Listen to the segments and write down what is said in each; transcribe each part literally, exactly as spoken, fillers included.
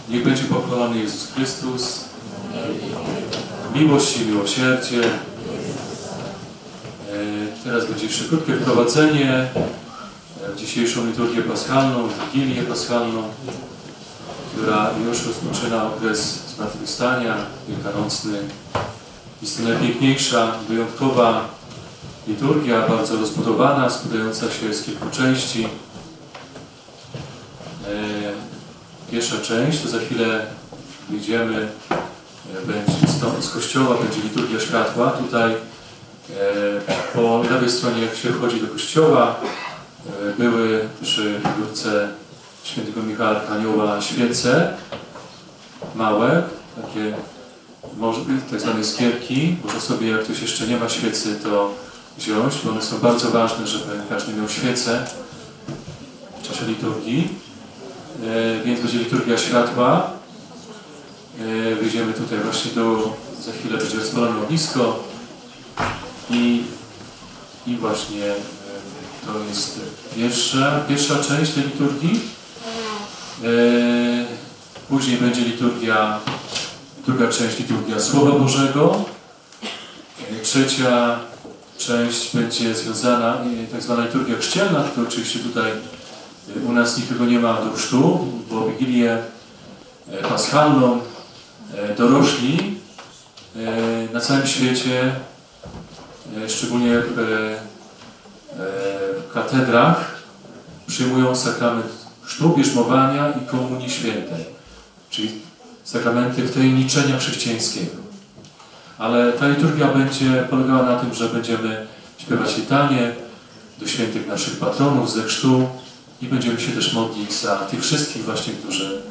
Niech będzie pochwalony Jezus Chrystus. Miłość i miłosierdzie. Teraz będzie jeszcze krótkie wprowadzenie w dzisiejszą liturgię paschalną, Wigilię paschalną, która już rozpoczyna okres zmartwychwstania wielkanocny. Jest to najpiękniejsza, wyjątkowa liturgia, bardzo rozbudowana, składająca się z kilku części. Pierwsza część, to za chwilę wyjdziemy będzie z kościoła, będzie liturgia światła. Tutaj po lewej stronie, jak się wchodzi do kościoła, były przy figurce świętego Michała Archanioła świece małe, takie tak zwane skierki. Można sobie, jak ktoś jeszcze nie ma świecy, to wziąć, bo one są bardzo ważne, żeby każdy miał świecę w czasie liturgii. Więc będzie liturgia światła. Wyjdziemy tutaj właśnie do, za chwilę będzie rozpalone ognisko i, i właśnie to jest pierwsza, pierwsza część tej liturgii. Później będzie liturgia, druga część liturgia Słowa Bożego. Trzecia część będzie związana, tak zwana liturgia chrzcielna, to oczywiście tutaj u nas nikogo nie ma do chrztu, bo Wigilię paschalną dorośli na całym świecie, szczególnie w, w katedrach, przyjmują sakrament chrztu, bierzmowania i komunii świętej, czyli sakramenty wtajemniczenia chrześcijańskiego. Ale ta liturgia będzie polegała na tym, że będziemy śpiewać litanie do świętych naszych patronów ze chrztu i będziemy się też modlić za tych wszystkich właśnie, którzy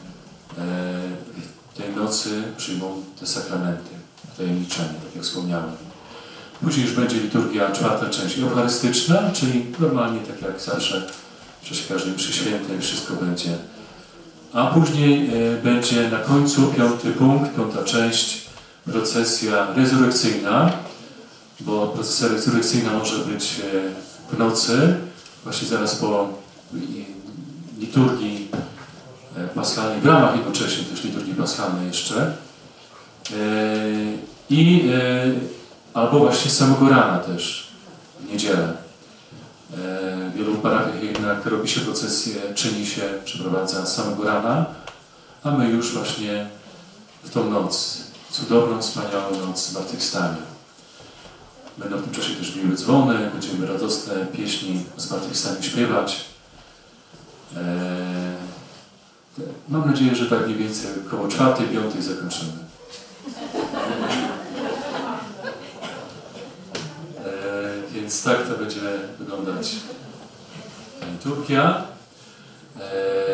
tej nocy przyjmą te sakramenty wtajemniczenia, tak jak wspomniałem. Później już będzie liturgia, czwarta część eucharystyczna, czyli normalnie tak jak zawsze w czasie każdej mszy świętej wszystko będzie. A później e, będzie na końcu piąty punkt, piąta część, procesja rezurekcyjna, bo procesja rezurekcyjna może być e, w nocy, właśnie zaraz po liturgii paschalnej, w ramach jednocześnie też liturgii paschalnej jeszcze. I albo właśnie samego rana też, w niedzielę. W wielu parafiach jednak robi się procesję, czyni się, przeprowadza samego rana, a my już właśnie w tą noc, cudowną, wspaniałą noc zmartwychwstania. Będą w tym czasie też biły dzwony, będziemy radosne pieśni o zmartwychwstaniu śpiewać. Mam nadzieję, że tak mniej więcej około czwartej, piątej zakończymy. E, więc tak to będzie wyglądać liturgia. E,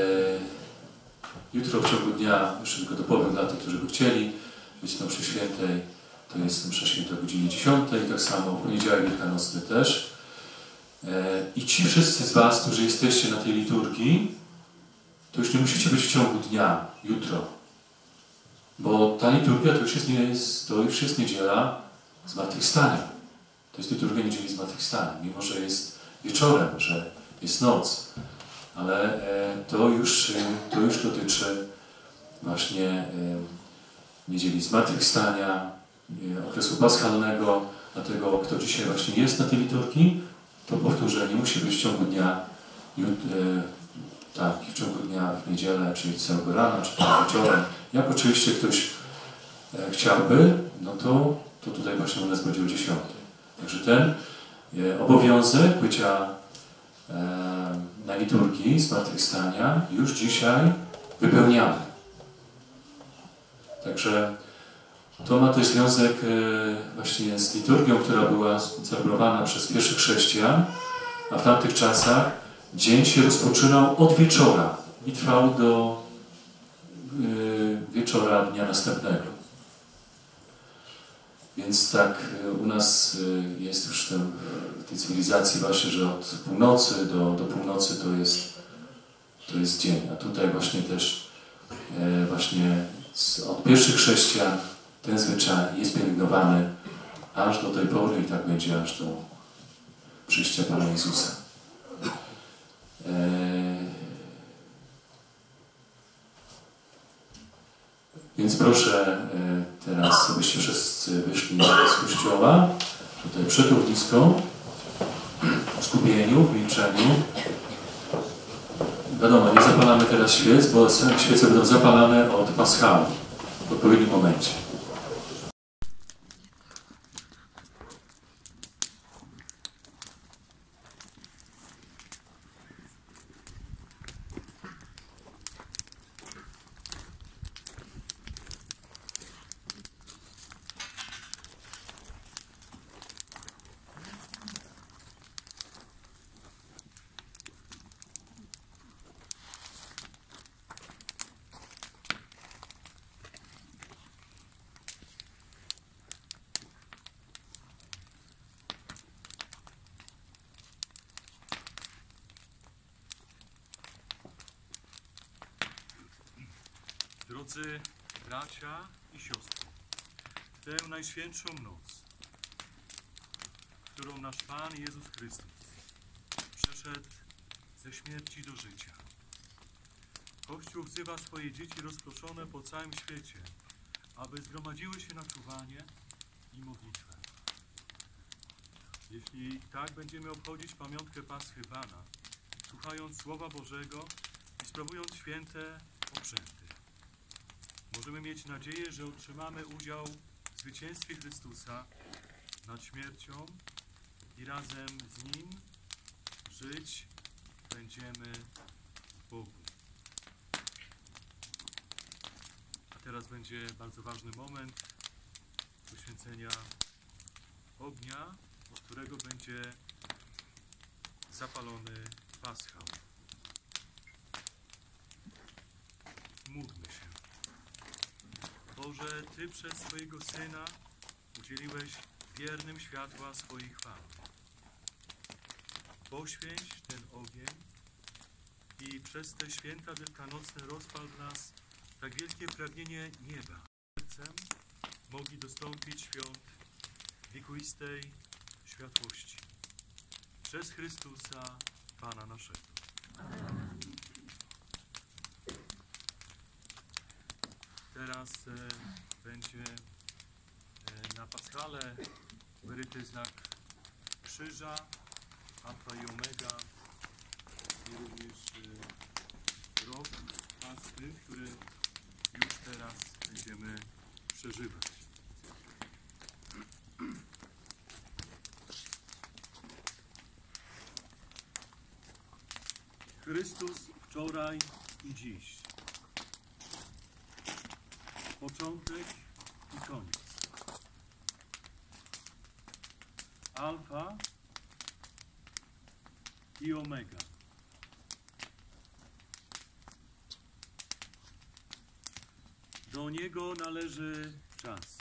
jutro w ciągu dnia, jeszcze tylko dopowiem dla tych, którzy by chcieli być na mszy świętej, to jest msza święta o godzinie dziesiątej, tak samo w poniedziałek wielkanocny też. E, I ci wszyscy z Was, którzy jesteście na tej liturgii, to już nie musicie być w ciągu dnia, jutro. Bo ta liturgia to już jest, nie jest, to już jest niedziela zmartwychwstania. To jest liturgia niedzieli zmartwychwstania, mimo że jest wieczorem, że jest noc. Ale e, to, już, e, to już dotyczy właśnie e, niedzieli zmartwychwstania, e, okresu paschalnego. Dlatego kto dzisiaj właśnie jest na tej liturgii, to powtórzę, nie musi być w ciągu dnia jut, e, tak, w ciągu dnia, w niedzielę, czyli całego rana, czy wieczorem. Jak oczywiście ktoś e, chciałby, no to, to tutaj właśnie u nas będzie o dziesiątej. Także ten e, obowiązek bycia e, na liturgii zmartwychwstania już dzisiaj wypełniamy. Także to ma też związek e, właśnie z liturgią, która była celebrowana przez pierwszych chrześcijan, a w tamtych czasach dzień się rozpoczynał od wieczora i trwał do y, wieczora dnia następnego. Więc tak y, u nas y, jest już w, tym, w tej cywilizacji właśnie, że od północy do, do północy to jest, to jest dzień. A tutaj właśnie też y, właśnie z, od pierwszych chrześcijan ten zwyczaj jest pielęgnowany aż do tej pory i tak będzie aż do przyjścia Pana Jezusa. Więc proszę teraz, abyście wszyscy wyszli z kościoła, tutaj przed ogniską, w skupieniu, w milczeniu. Wiadomo, nie zapalamy teraz świec, bo świece będą zapalane od paschały w odpowiednim momencie. Drodzy bracia i siostry, w tę najświętszą noc, w którą nasz Pan Jezus Chrystus przeszedł ze śmierci do życia, Kościół wzywa swoje dzieci rozproszone po całym świecie, aby zgromadziły się na czuwanie i modlitwę. Jeśli tak będziemy obchodzić pamiątkę Paschy Pana, słuchając Słowa Bożego i sprawując święte obrzędy, możemy mieć nadzieję, że otrzymamy udział w zwycięstwie Chrystusa nad śmiercią i razem z Nim żyć będziemy w Bogu. A teraz będzie bardzo ważny moment poświęcenia ognia, od którego będzie zapalony paschał. Módlmy się. Boże, Ty przez swojego Syna udzieliłeś wiernym światła swojej chwały. Poświęć ten ogień i przez te święta wielkanocne rozpal w nas tak wielkie pragnienie nieba. Sercem mogli dostąpić świąt wiekuistej światłości. Przez Chrystusa, Pana naszego. Amen. Teraz e, będzie e, na paschale wyryty znak krzyża, alfa i omega, i również e, rok paschy, który już teraz będziemy przeżywać. Chrystus wczoraj i dziś. Początek i koniec. Alfa i omega. Do Niego należy czas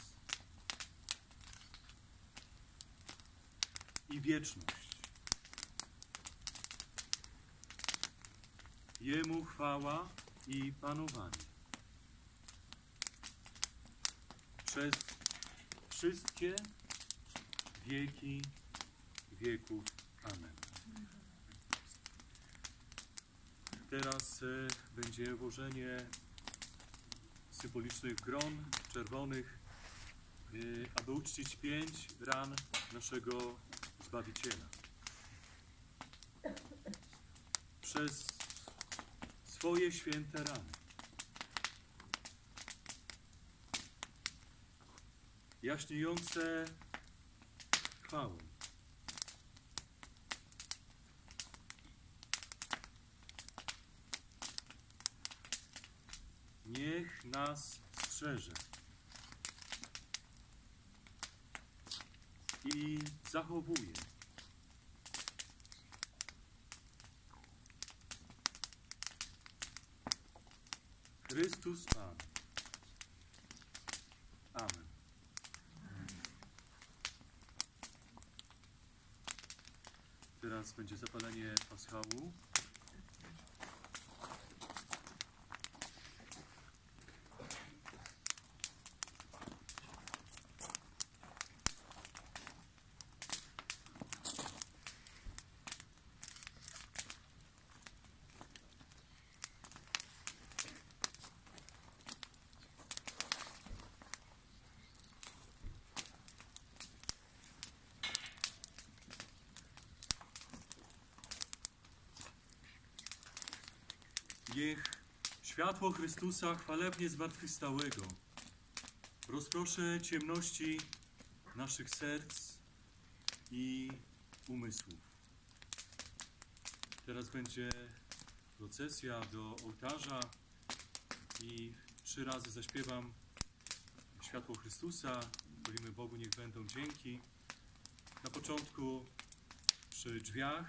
i wieczność. Jemu chwała i panowanie. Przez wszystkie wieki wieków. Amen. Teraz e, będzie włożenie symbolicznych gron czerwonych, e, aby uczcić pięć ran naszego Zbawiciela. Przez swoje święte rany jaśniejące chwałą, niech nas strzeże i zachowuje Chrystus Pan. Amen. Teraz będzie zapalenie paschału. Niech światło Chrystusa chwalebnie zmartwychwstałego rozproszy ciemności naszych serc i umysłów. Teraz będzie procesja do ołtarza i trzy razy zaśpiewam światło Chrystusa. Powiemy Bogu, niech będą dzięki. Na początku przy drzwiach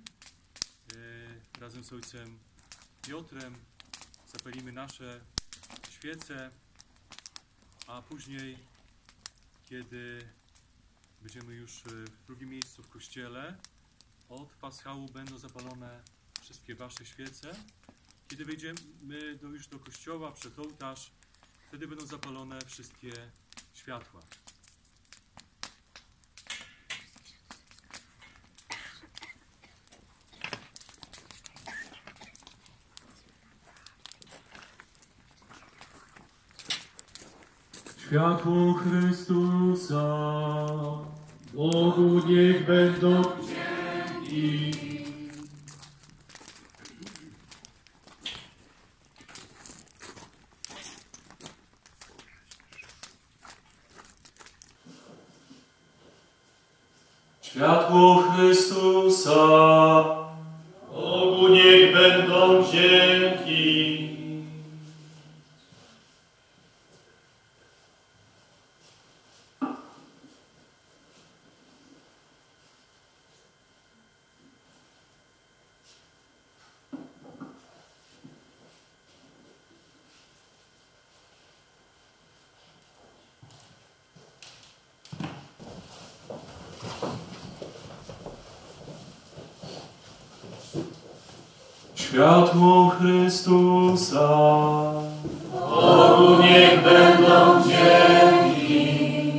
e, razem z ojcem Piotrem zapalimy nasze świece, a później, kiedy będziemy już w drugim miejscu w kościele, od paschału będą zapalone wszystkie wasze świece. Kiedy wejdziemy do, już do kościoła, przed ołtarz, wtedy będą zapalone wszystkie światła. Światło Chrystusa, Bogu niech będą dzięki. Światło Chrystusa, Bogu niech będą dzięki. Światło Chrystusa, Bogu niech będą dzięki.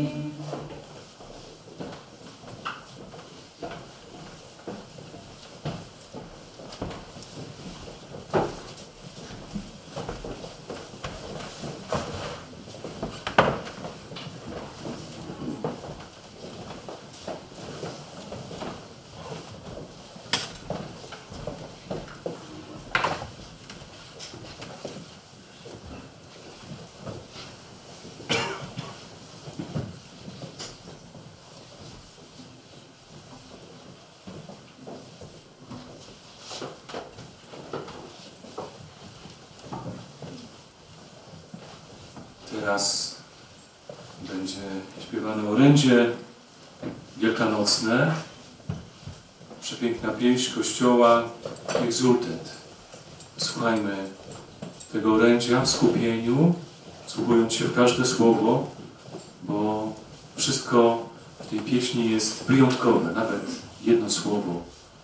Teraz będzie śpiewane orędzie wielkanocne. Przepiękna pieśń Kościoła Exultet. Słuchajmy tego orędzia w skupieniu, wsłuchując się w każde słowo, bo wszystko w tej pieśni jest wyjątkowe, nawet jedno słowo.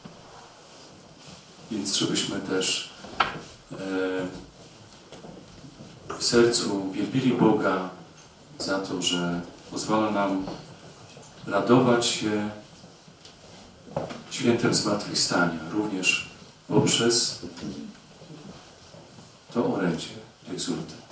Więc żebyśmy też e, w sercu wielbili Boga za to, że pozwala nam radować się świętem zmartwychwstania, również poprzez to orędzie Exultet.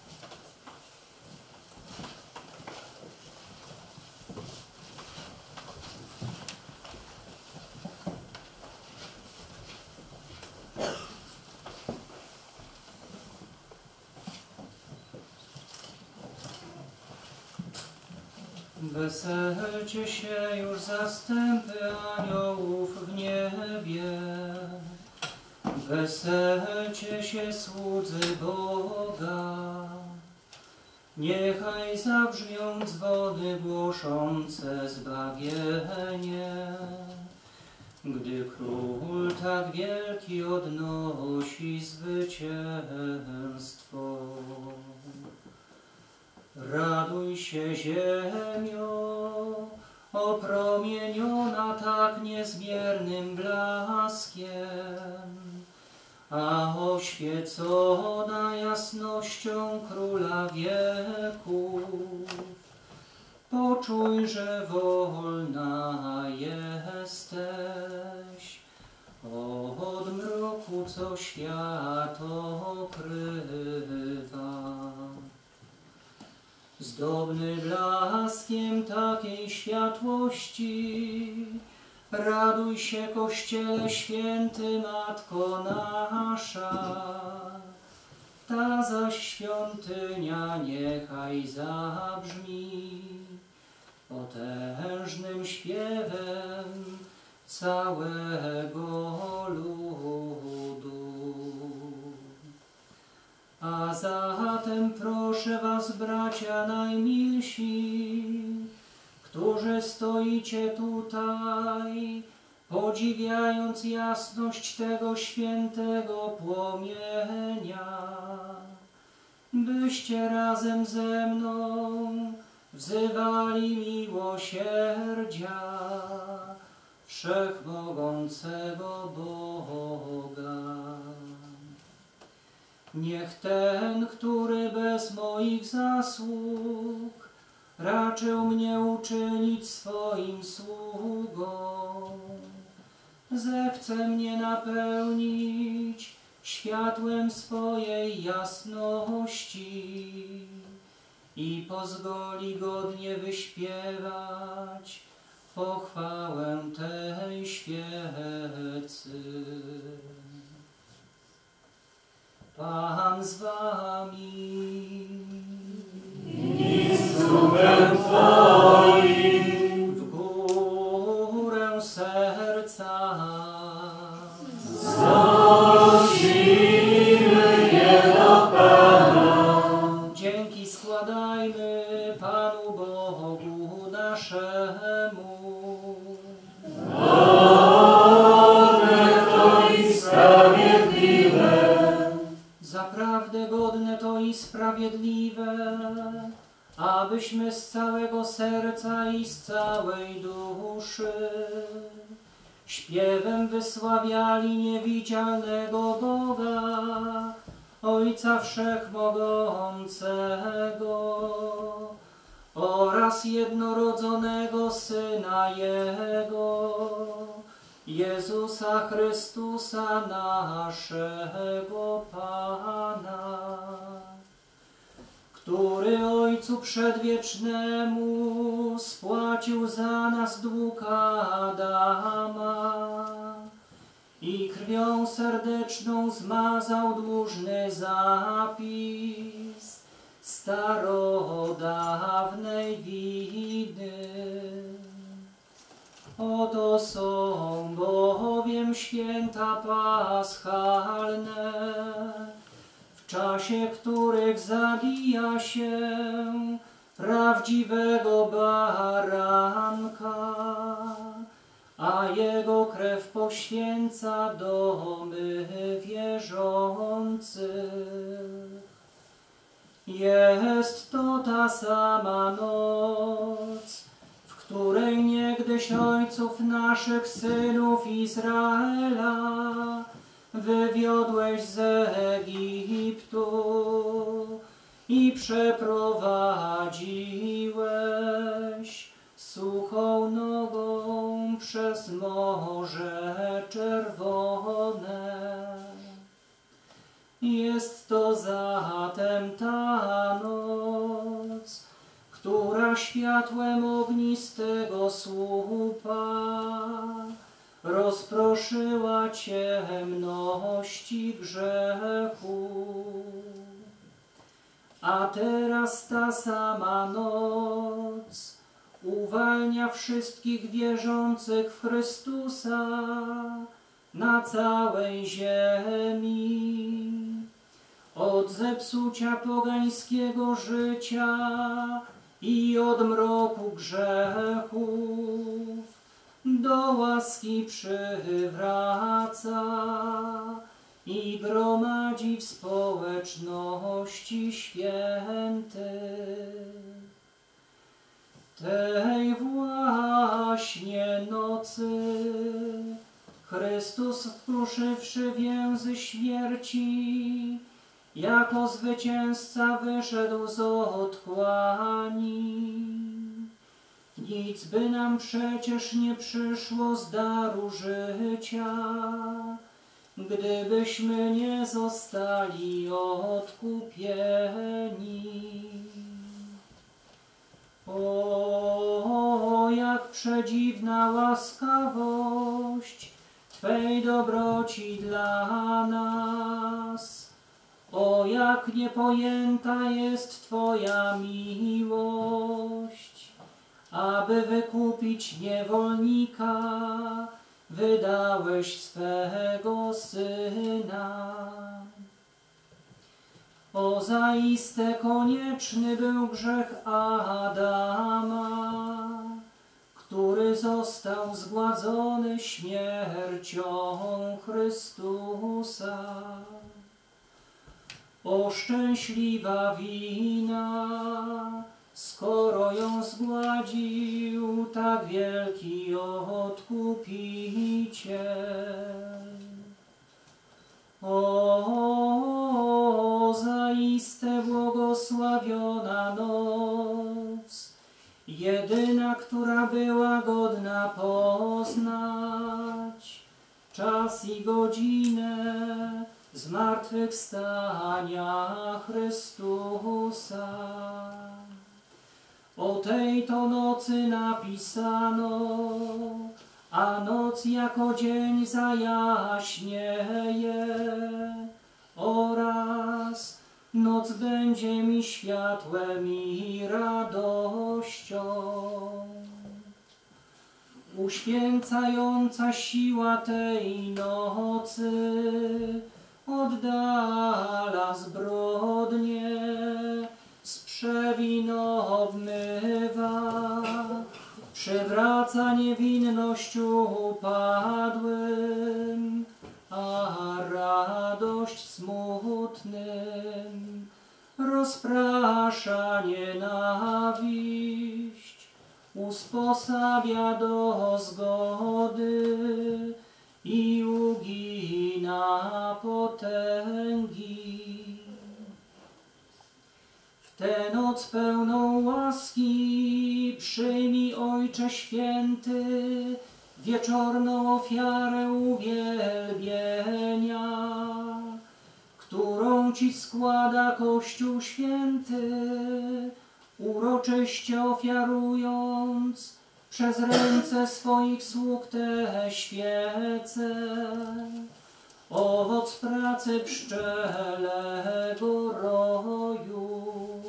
Weselcie się już zastępy aniołów w niebie, weselcie się słudzy Boga. Niechaj zabrzmią dzwony głoszące zbawienie, gdy Król tak wielki odnosi zwycięstwo. Raduj się, ziemio, opromieniona tak niezmiernym blaskiem, a oświecona jasnością Króla wieków. Poczuj, że wolna jesteś od mroku, co świat okrywa. Zdobny blaskiem takiej światłości Raduj się, Kościele święty, Matko nasza. Ta zaś świątynia niechaj zabrzmi potężnym śpiewem całego ludu. A zatem proszę was, bracia najmilsi, którzy stoicie tutaj, podziwiając jasność tego świętego płomienia, byście razem ze mną wzywali miłosierdzia Wszechmogącego Boga. Niech ten, który bez moich zasług raczył mnie uczynić swoim sługą, zechce mnie napełnić światłem swojej jasności i pozwoli godnie wyśpiewać pochwałę tej świecy. Pan z wami. I z duchem twoim. W górę serca znosimy je do Pana. dzięki składajmy Panu Bogu naszemu. Godne to i sprawiedliwe. Zaprawdę godne to i sprawiedliwe, abyśmy z całego serca i z całej duszy śpiewem wysławiali niewidzialnego Boga, Ojca Wszechmogącego oraz jednorodzonego Syna Jego, Jezusa Chrystusa naszego Pana, który Ojcu Przedwiecznemu spłacił za nas dług Adama i krwią serdeczną zmazał dłużny zapis starodawnej winy. Oto są bowiem święta paschalne, w czasie których zabija się prawdziwego baranka, a jego krew poświęca domy wierzących. Jest to ta sama noc, w której niegdyś ojców naszych, synów Izraela, wywiodłeś z Egiptu i przeprowadziłeś suchą nogą przez Morze Czerwone. Jest to zatem ta noc, która światłem ognistego słupa rozproszyła ciemności grzechu. A teraz ta sama noc uwalnia wszystkich wierzących w Chrystusa na całej ziemi od zepsucia pogańskiego życia i od mroku grzechów do łaski przywraca i gromadzi w społeczności świętych. Tej właśnie nocy Chrystus, wkruszywszy więzy śmierci, jako zwycięzca wyszedł z otchłani. Nic by nam przecież nie przyszło z daru życia, gdybyśmy nie zostali odkupieni. O O, jak przedziwna łaskawość Twej dobroci dla nas. O, jak niepojęta jest Twoja miłość, aby wykupić niewolnika, wydałeś swego Syna. O, zaiste konieczny był grzech Adama, który został zgładzony śmiercią Chrystusa. O, szczęśliwa wina, skoro ją zgładził tak wielki Odkupiciel. O, zaiste błogosławiona noc, jedyna, która była godna poznać czas i godzinę zmartwychwstania Chrystusa. O tej to nocy napisano, a noc jako dzień zajaśnieje, oraz noc będzie mi światłem i radością. Uświęcająca siła tej nocy oddala zbrodnie, z przewin obmywa, przywraca niewinność upadłym, a radość smutnym, rozprasza nienawiść, usposabia do zgody i ugina potęgi. W tę noc pełną łaski przyjmij, Ojcze Święty, wieczorną ofiarę uwielbienia, którą Ci składa Kościół Święty, uroczyście ofiarując przez ręce swoich sług te świece, owoc pracy pszczelego roju.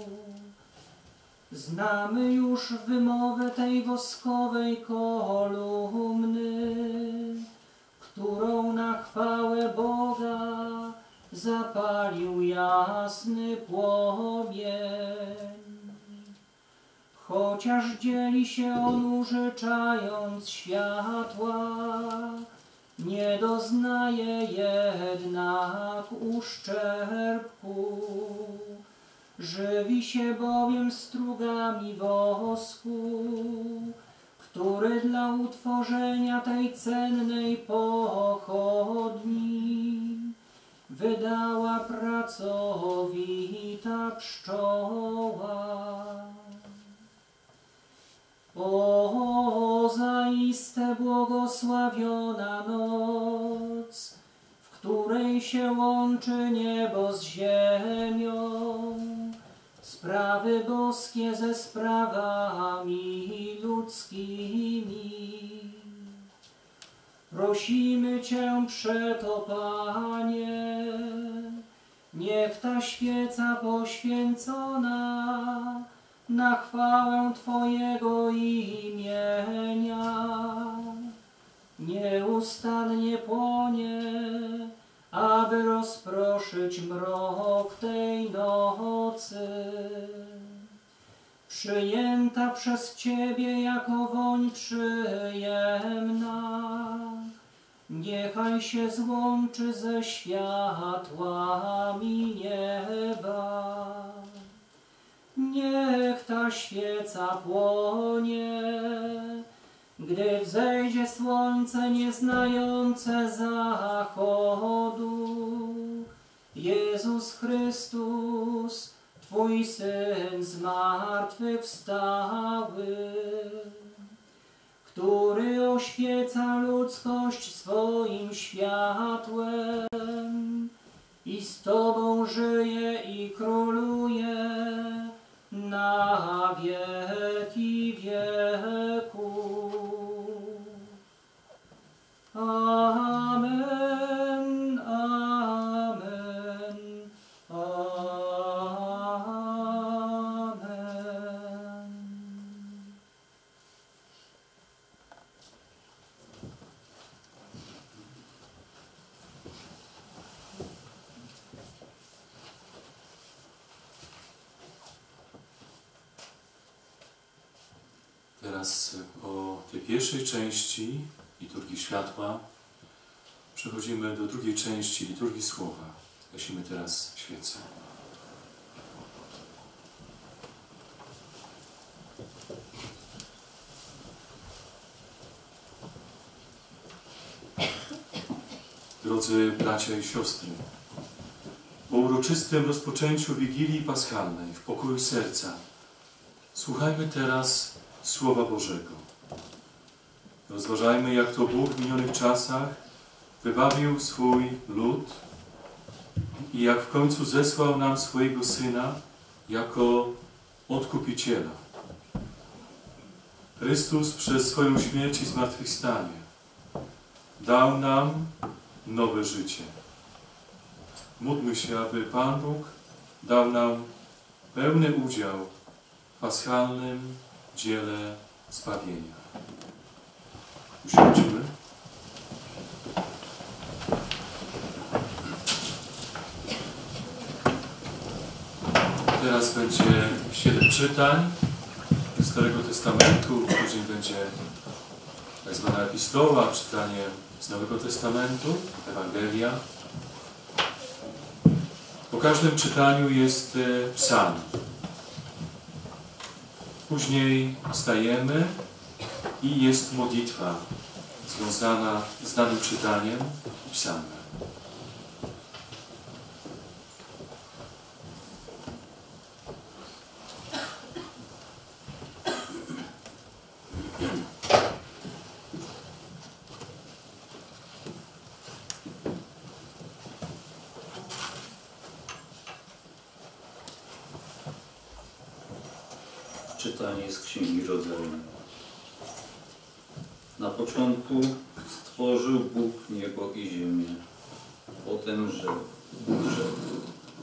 Znamy już wymowę tej woskowej kolumny, którą na chwałę Boga zapalił jasny płomień. Chociaż dzieli się on, użyczając światła, nie doznaje jednak uszczerbku. Żywi się bowiem strugami wosku, który dla utworzenia tej cennej pochodni wydała pracowita pszczoła. O, zaiste błogosławiona noc, w której się łączy niebo z ziemią, sprawy boskie ze sprawami ludzkimi. Prosimy Cię przeto, Panie, niech ta świeca poświęcona na chwałę Twojego imienia nieustannie płonie, aby rozproszyć mrok tej nocy. Przyjęta przez Ciebie jako woń przyjemna, niechaj się złączy ze światłami nieba. Niech ta świeca płonie, gdy wzejdzie słońce nieznające zachodu. Jezus Chrystus, Twój Syn zmartwychwstały, który oświeca ludzkość swoim światłem i z Tobą żyje i króluje na wieki wieków. Amen. Teraz po tej pierwszej części liturgii światła przechodzimy do drugiej części liturgii słowa. Gasimy teraz świecę. Drodzy bracia i siostry, po uroczystym rozpoczęciu Wigilii Paschalnej w pokoju serca słuchajmy teraz Słowa Bożego. Rozważajmy, jak to Bóg w minionych czasach wybawił swój lud i jak w końcu zesłał nam swojego Syna jako Odkupiciela. Chrystus przez swoją śmierć i zmartwychwstanie dał nam nowe życie. Módlmy się, aby Pan Bóg dał nam pełny udział w paschalnym dziele zbawienia. Usiądźmy. Teraz będzie siedem czytań z Starego Testamentu, później będzie tak zwana epistoła, czytanie z Nowego Testamentu, Ewangelia. Po każdym czytaniu jest psalm. Później stajemy i jest modlitwa związana z danym czytaniem i psalmem. Czytanie z Księgi Rodzaju. Na początku stworzył Bóg niebo i ziemię. Potem rzekł, rzekł: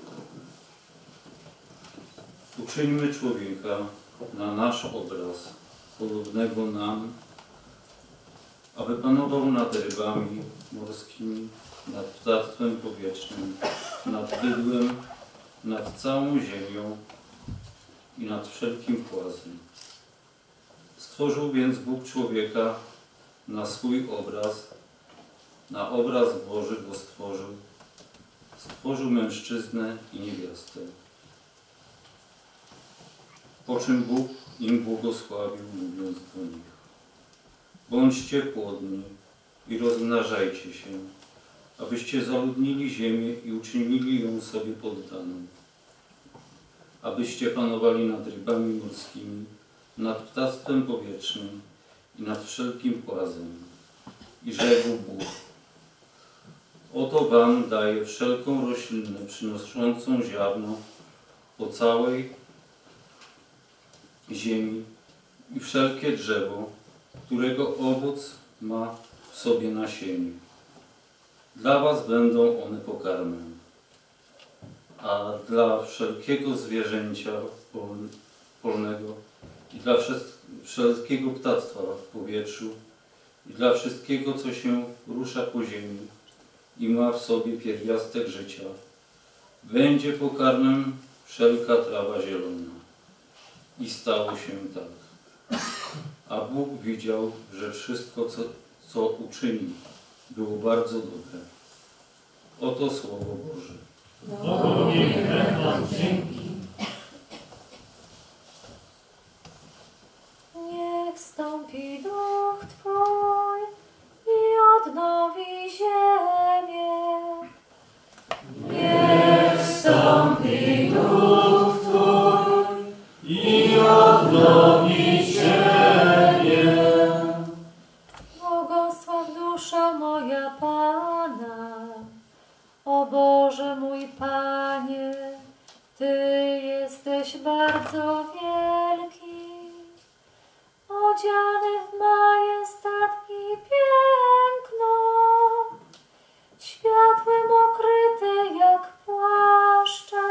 uczyńmy człowieka na nasz obraz, podobnego nam, aby panował nad rybami morskimi, nad ptactwem powietrznym, nad bydłem, nad całą ziemią i nad wszelkim płazem. Stworzył więc Bóg człowieka na swój obraz, na obraz Boży go stworzył. Stworzył mężczyznę i niewiastę. Po czym Bóg im błogosławił, mówiąc do nich: bądźcie płodni i rozmnażajcie się, abyście zaludnili ziemię i uczynili ją sobie poddaną, abyście panowali nad rybami morskimi, nad ptactwem powietrznym i nad wszelkim płazem. I rzekł Bóg: oto wam daję wszelką roślinę przynoszącą ziarno po całej ziemi i wszelkie drzewo, którego owoc ma w sobie nasienie. Dla was będą one pokarmem. A dla wszelkiego zwierzęcia polnego i dla wszelkiego ptactwa w powietrzu i dla wszystkiego, co się rusza po ziemi i ma w sobie pierwiastek życia, będzie pokarmem wszelka trawa zielona. I stało się tak. A Bóg widział, że wszystko, co, co uczynił, było bardzo dobre. Oto Słowo Boże. Bogowi będą dzięki. Niech wstąpi duch Twój i odnowi ziemię. Niech wstąpi duch Twój i odnowi ziemię. Błogosław dusza moja Pana. O Boże mój Panie, Ty jesteś bardzo wielki, odziany w majestat i piękno, światłem okryty jak płaszczem.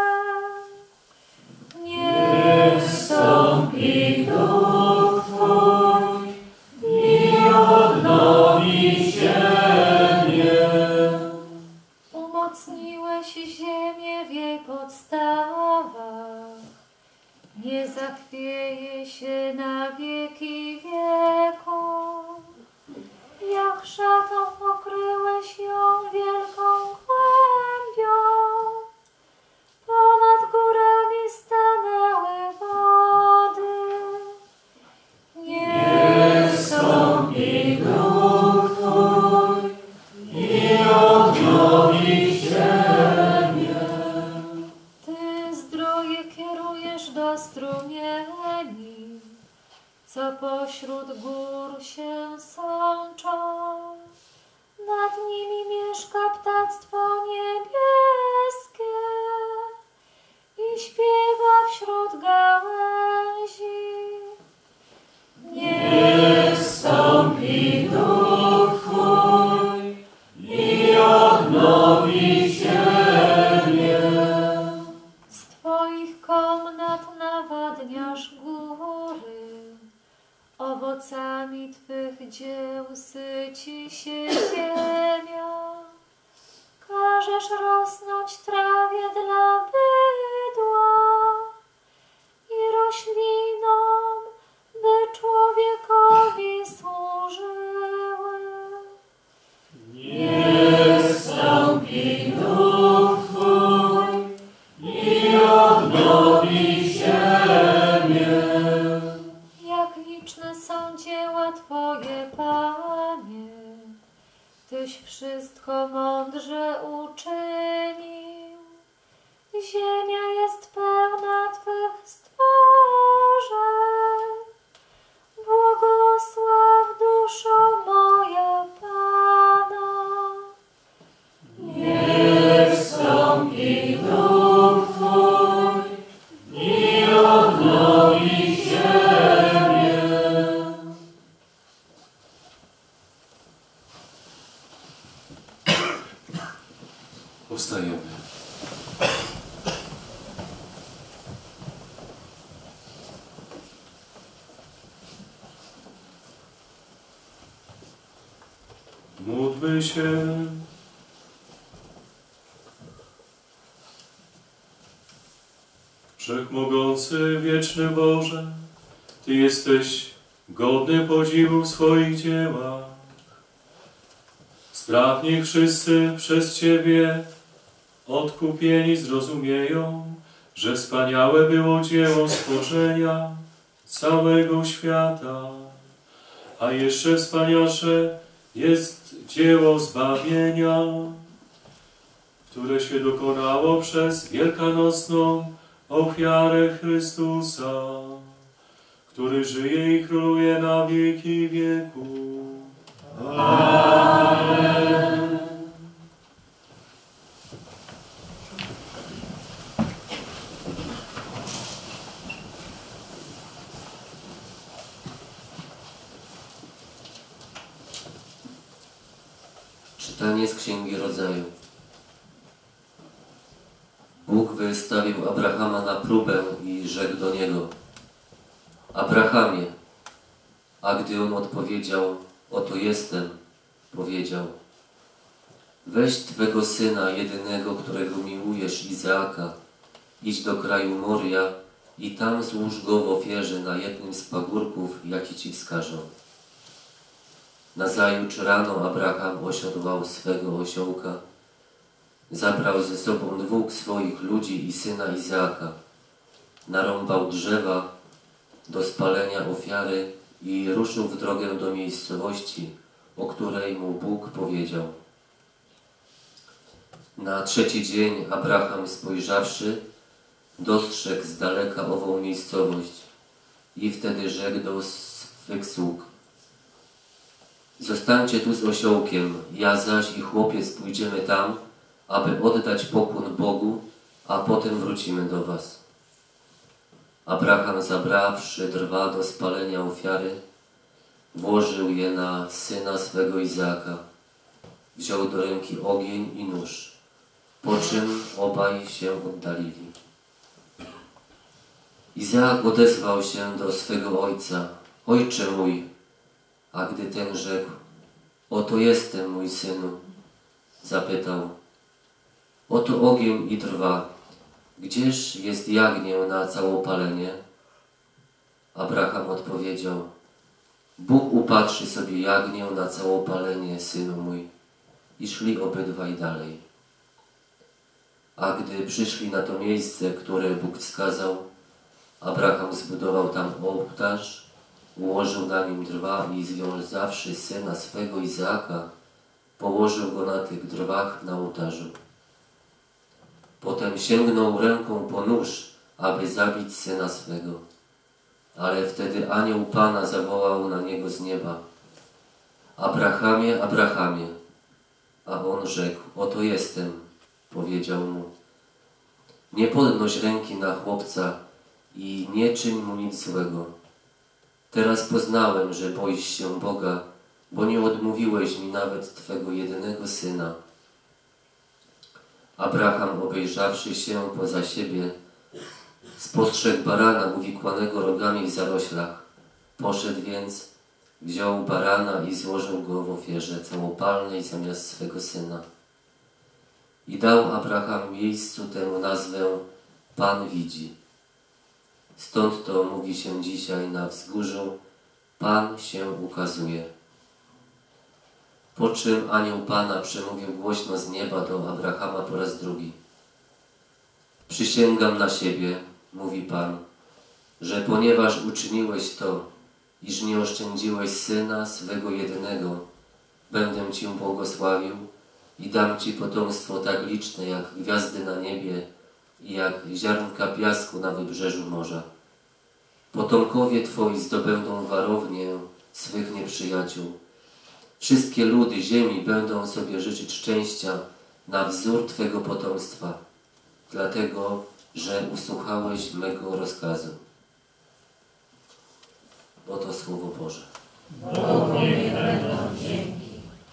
podstawach, nie zachwieje się na wieki wieków. Jak szatą pokryłeś ją wielką głębią, ponad górami stanęły wody. Niech wstąpi Duch Twój i odnowi ziemię. Ty zdroje kierujesz do strumieni, co pośród gór się sączą. Nad nimi mieszka ptactwo niebieskie i śpiewa wśród gałęzi. Niech wstąpi Duch Twój i odnowi ziemię. Z Twoich komnat nawadniasz góry, owocami Twych dzieł syci się ziemia. Każesz rosnąć trawie dla bydła i roślinom, by człowiekowi służyły. Niech wstąpi Duch Twój i odnowi ziemię. Jak liczne są dzieła Twoje, Panie, Tyś wszystko mądrze uczynił. Ziemia jest pełna Twych stworzeń. Błogosław duszo moja Pana. Niech wstąpi Duch Twój i odnowi ziemię. Powstajemy. Módlmy się. Wszechmogący, wieczny Boże, Ty jesteś godny podziwu w swoich dziełach. Spraw, niech wszyscy przez Ciebie odkupieni zrozumieją, że wspaniałe było dzieło stworzenia całego świata, a jeszcze wspanialsze jest dzieło zbawienia, które się dokonało przez wielkanocną ofiarę Chrystusa, który żyje i króluje na wieki wieków. Amen. Czytanie z Księgi Rodzaju. Bóg wystawił Abrahama na próbę i rzekł do niego: Abrahamie. A gdy on odpowiedział: Oto jestem, powiedział: Weź Twego syna jedynego, którego miłujesz, Izaaka, idź do kraju Moria i tam złóż go w ofierze na jednym z pagórków, jaki Ci wskażę. Nazajutrz rano Abraham osiodłał swego osiołka, zabrał ze sobą dwóch swoich ludzi i syna Izaaka, narąbał drzewa do spalenia ofiary i ruszył w drogę do miejscowości, o której mu Bóg powiedział. Na trzeci dzień Abraham, spojrzawszy, dostrzegł z daleka ową miejscowość i wtedy rzekł do swych sług: Zostańcie tu z osiołkiem, ja zaś i chłopiec pójdziemy tam, aby oddać pokłon Bogu, a potem wrócimy do was. Abraham, zabrawszy drwa do spalenia ofiary, włożył je na syna swego Izaaka, wziął do ręki ogień i nóż, po czym obaj się oddalili. Izaak odezwał się do swego ojca: Ojcze mój. A gdy ten rzekł: Oto jestem, mój synu, zapytał: Oto ogień i drwa, gdzież jest jagnię na całopalenie? Abraham odpowiedział, Bóg upatrzy sobie jagnię na całopalenie, synu mój. I szli obydwaj dalej. A gdy przyszli na to miejsce, które Bóg wskazał, Abraham zbudował tam ołtarz, ułożył na nim drwa i związawszy syna swego Izaaka, położył go na tych drwach na ołtarzu. Potem sięgnął ręką po nóż, aby zabić syna swego. Ale wtedy anioł Pana zawołał na niego z nieba, Abrahamie, Abrahamie. A on rzekł, oto jestem, powiedział mu. Nie podnoś ręki na chłopca i nie czyń mu nic złego. Teraz poznałem, że boisz się Boga, bo nie odmówiłeś mi nawet Twego jedynego syna. Abraham, obejrzawszy się poza siebie, spostrzegł barana uwikłanego rogami w zaroślach. Poszedł więc, wziął barana i złożył go w ofierze całopalnej zamiast swego syna. I dał Abraham miejscu temu nazwę Pan widzi. Stąd to mówi się dzisiaj na wzgórzu, Pan się ukazuje. Po czym anioł Pana przemówił głośno z nieba do Abrahama po raz drugi. Przysięgam na siebie, mówi Pan, że ponieważ uczyniłeś to, iż nie oszczędziłeś syna swego jedynego, będę Cię błogosławił i dam Ci potomstwo tak liczne jak gwiazdy na niebie i jak ziarnka piasku na wybrzeżu morza. Potomkowie Twoi zdobędą warownię swych nieprzyjaciół. Wszystkie ludy ziemi będą sobie życzyć szczęścia na wzór Twego potomstwa, dlatego, że usłuchałeś mego rozkazu. Oto Słowo Boże. Bogu niech będą dzięki.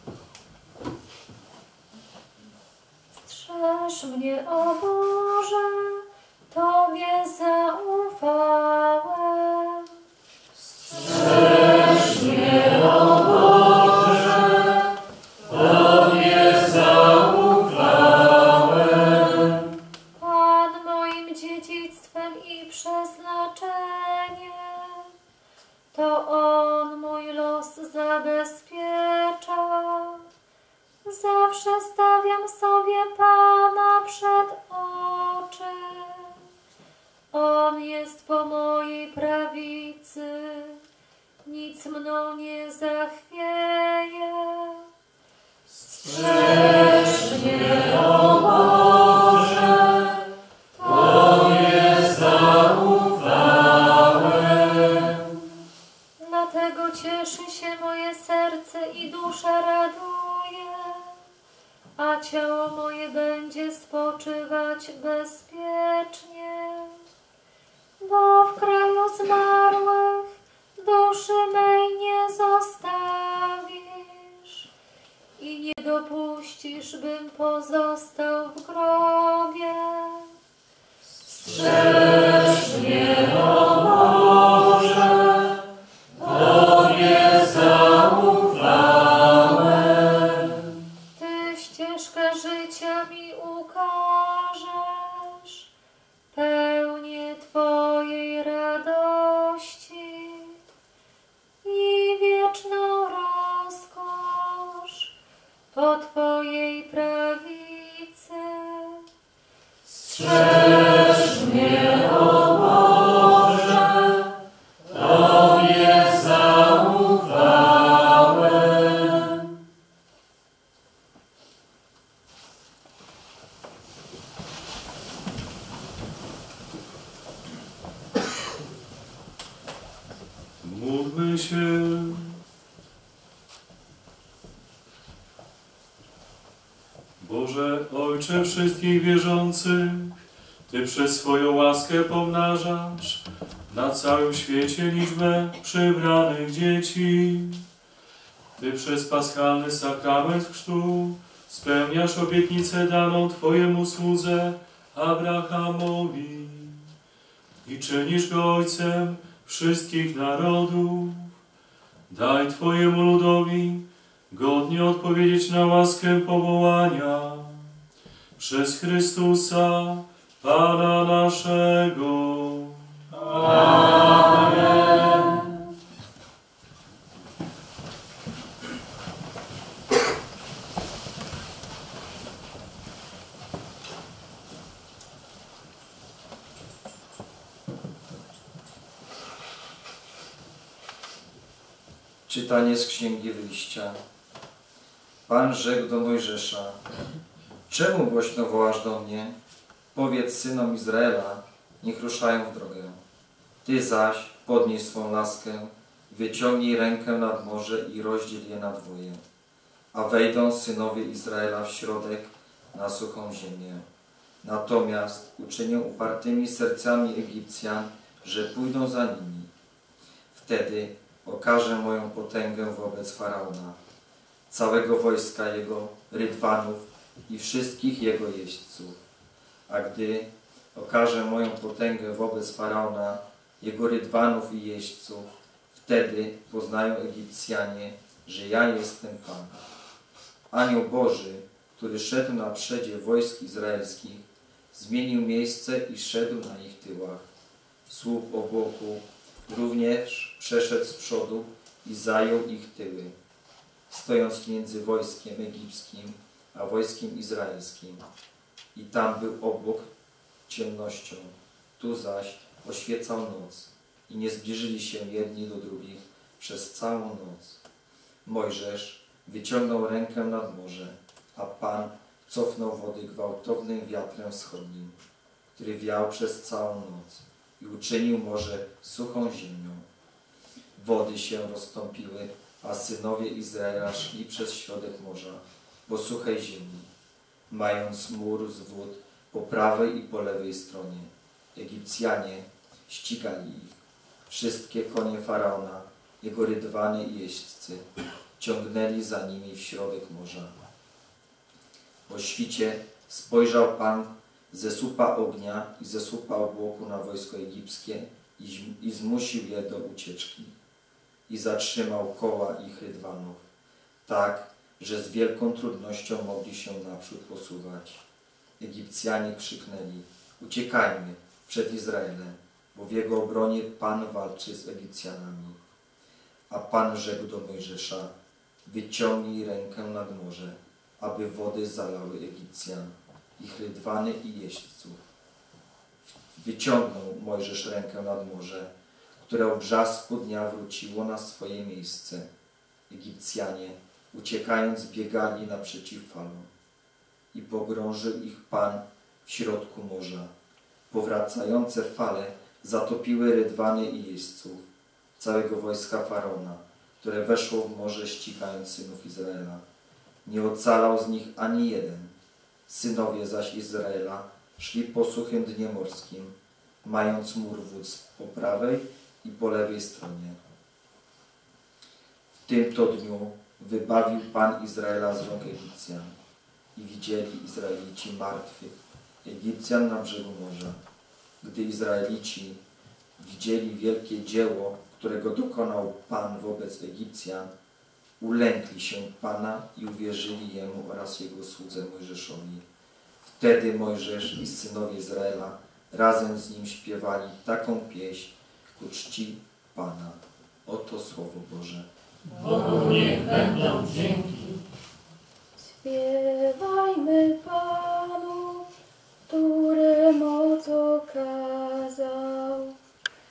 Strzeż mnie, o Boże, Tobie zaufałem. Strzeż mnie, o Boże, Tobie zaufałem. Pan moim dziedzictwem i przeznaczeniem, to On mój los zabezpiecza. Zawsze stawiam sobie Pana przed oczy. On jest po mojej prawicy, nic mną nie zachwieje. Strzeż mnie, o Boże, Tobie zaufałem. Dlatego cieszy się moje serce i dusza raduje, a ciało moje będzie spoczywać bezpiecznie. Bo w kraju zmarłych duszy mej nie zostawisz i nie dopuścisz, bym pozostał w grobie. Strzeż mnie, o Boże, Tobie zaufałem. Ty ścieżkę życia mi ukażesz, pełnię Twojej radości i wieczną rozkosz po Twojej prawicy. Strzeż mnie, o Boże, Tobie zaufałem. Módlmy się. Boże, Ojcze wszystkich wierzących, Ty przez swoją łaskę pomnażasz na całym świecie liczbę przybranych dzieci. Ty przez paschalny sakrament chrztu spełniasz obietnicę daną Twojemu słudze Abrahamowi i czynisz go ojcem wszystkich narodów. Daj Twojemu ludowi godnie odpowiedzieć na łaskę powołania przez Chrystusa, Pana naszego. Amen. Czytanie z Księgi Wyjścia. Pan rzekł do Mojżesza: czemu głośno wołasz do mnie? Powiedz synom Izraela, niech ruszają w drogę. Ty zaś podnieś swą laskę, wyciągnij rękę nad morze i rozdziel je na dwoje. A wejdą synowie Izraela w środek na suchą ziemię. Natomiast uczynię upartymi sercami Egipcjan, że pójdą za nimi. Wtedy okażę moją potęgę wobec Faraona, całego wojska jego, rydwanów i wszystkich jego jeźdźców. A gdy okażę moją potęgę wobec Faraona, jego rydwanów i jeźdźców, wtedy poznają Egipcjanie, że ja jestem Pan. Anioł Boży, który szedł na przedzie wojsk izraelskich, zmienił miejsce i szedł na ich tyłach. Słup obłoku również przeszedł z przodu i zajął ich tyły, stojąc między wojskiem egipskim a wojskiem izraelskim. I tam był obłok ciemnością, tu zaś oświecał noc i nie zbliżyli się jedni do drugich przez całą noc. Mojżesz wyciągnął rękę nad morze, a Pan cofnął wody gwałtownym wiatrem wschodnim, który wiał przez całą noc i uczynił morze suchą ziemią. Wody się rozstąpiły, a synowie Izraela szli przez środek morza po suchej ziemi, mając mur z wód po prawej i po lewej stronie. Egipcjanie ścigali ich. Wszystkie konie Faraona, jego rydwany i jeźdźcy ciągnęli za nimi w środek morza. O świcie spojrzał Pan ze słupa ognia i ze słupa obłoku na wojsko egipskie i, i zmusił je do ucieczki. I zatrzymał koła ich rydwanów, tak, że z wielką trudnością mogli się naprzód posuwać. Egipcjanie krzyknęli: uciekajmy przed Izraelem, bo w jego obronie Pan walczy z Egipcjanami. A Pan rzekł do Mojżesza: wyciągnij rękę nad morze, aby wody zalały Egipcjan, ich rydwany i jeźdźców. Wyciągnął Mojżesz rękę nad morze, które o brzasku dnia wróciło na swoje miejsce. Egipcjanie, uciekając, biegali naprzeciw falom. I pogrążył ich Pan w środku morza. Powracające fale zatopiły rydwany i jeźdźców, całego wojska Faraona, które weszło w morze, ścigając synów Izraela. Nie ocalał z nich ani jeden. Synowie zaś Izraela szli po suchym dnie morskim, mając mur wód po prawej i po lewej stronie. W tym to dniu wybawił Pan Izraela z rąk Egipcjan i widzieli Izraelici martwych Egipcjan na brzegu morza. Gdy Izraelici widzieli wielkie dzieło, którego dokonał Pan wobec Egipcjan, ulękli się Pana i uwierzyli Jemu oraz Jego słudze Mojżeszowi. Wtedy Mojżesz i synowie Izraela razem z nim śpiewali taką pieśń ku czci Pana. Oto Słowo Boże. Bogu niech będą dzięki. Śpiewajmy Panu, który moc okazał.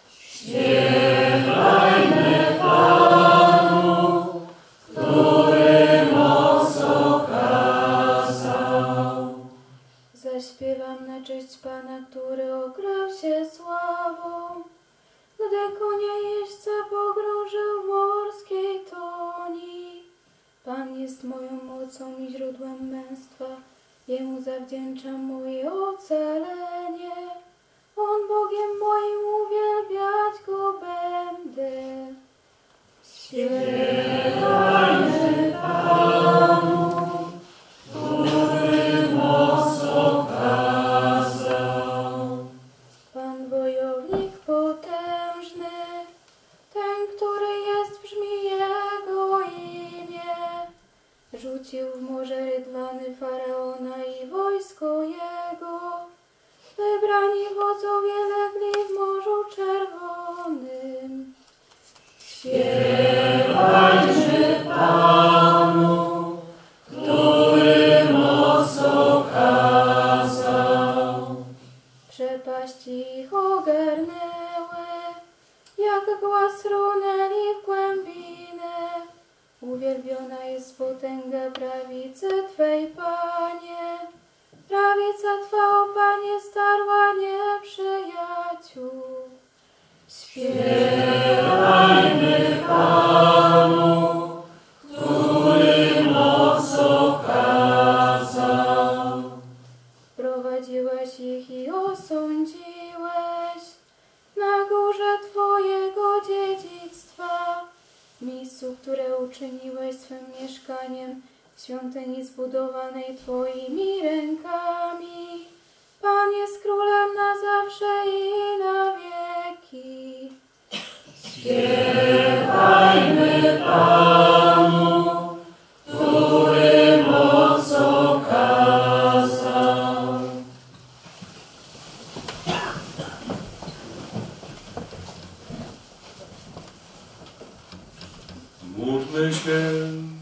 Śpiewajmy Panu, który moc okazał. Zaśpiewam na cześć Pana, który okrył się sławą, gdy konia jeźdźca pogrążył w morskiej toni. Pan jest moją mocą i źródłem męstwa, Jemu zawdzięczam moje ocalenie. On Bogiem moim, uwielbiać Go będę. Śpiewajmy Panu, który moc okazał. Pan wojownik potężny, ten, który jest, brzmi Jego imię. Rzucił w morze rydwany Faraona i wojsko jego. ogarnęły, jak głaz runęli w głębinę. Uwielbiona jest potęga prawicy Twej, Panie. Prawica Twa, o Panie, starła nieprzyjaciół. Śpiewajmy Panu, który moc okazał. Prowadziłeś ich i osądziłeś na górze Twojego dziedzictwa, w miejscu, które uczyniłeś swym mieszkaniem, w świątyni zbudowanej Twoimi rękami. Pan jest królem na zawsze i na wieki. Śpiewajmy Panu, który moc okazał. Módlmy się.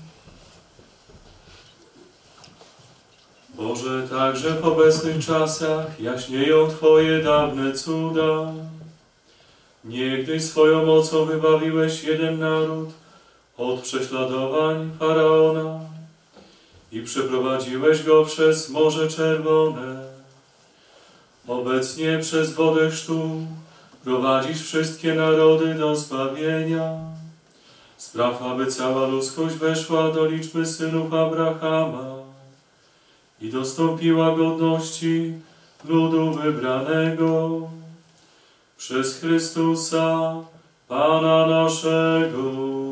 Boże, także w obecnych czasach jaśnieją Twoje dawne cuda. Niegdyś swoją mocą wybawiłeś jeden naród od prześladowań Faraona i przeprowadziłeś go przez Morze Czerwone. Obecnie przez wodę chrztu prowadzisz wszystkie narody do zbawienia. Spraw, aby cała ludzkość weszła do liczby synów Abrahama i dostąpiła godności ludu wybranego przez Chrystusa, Pana naszego.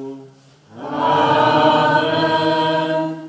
Amen.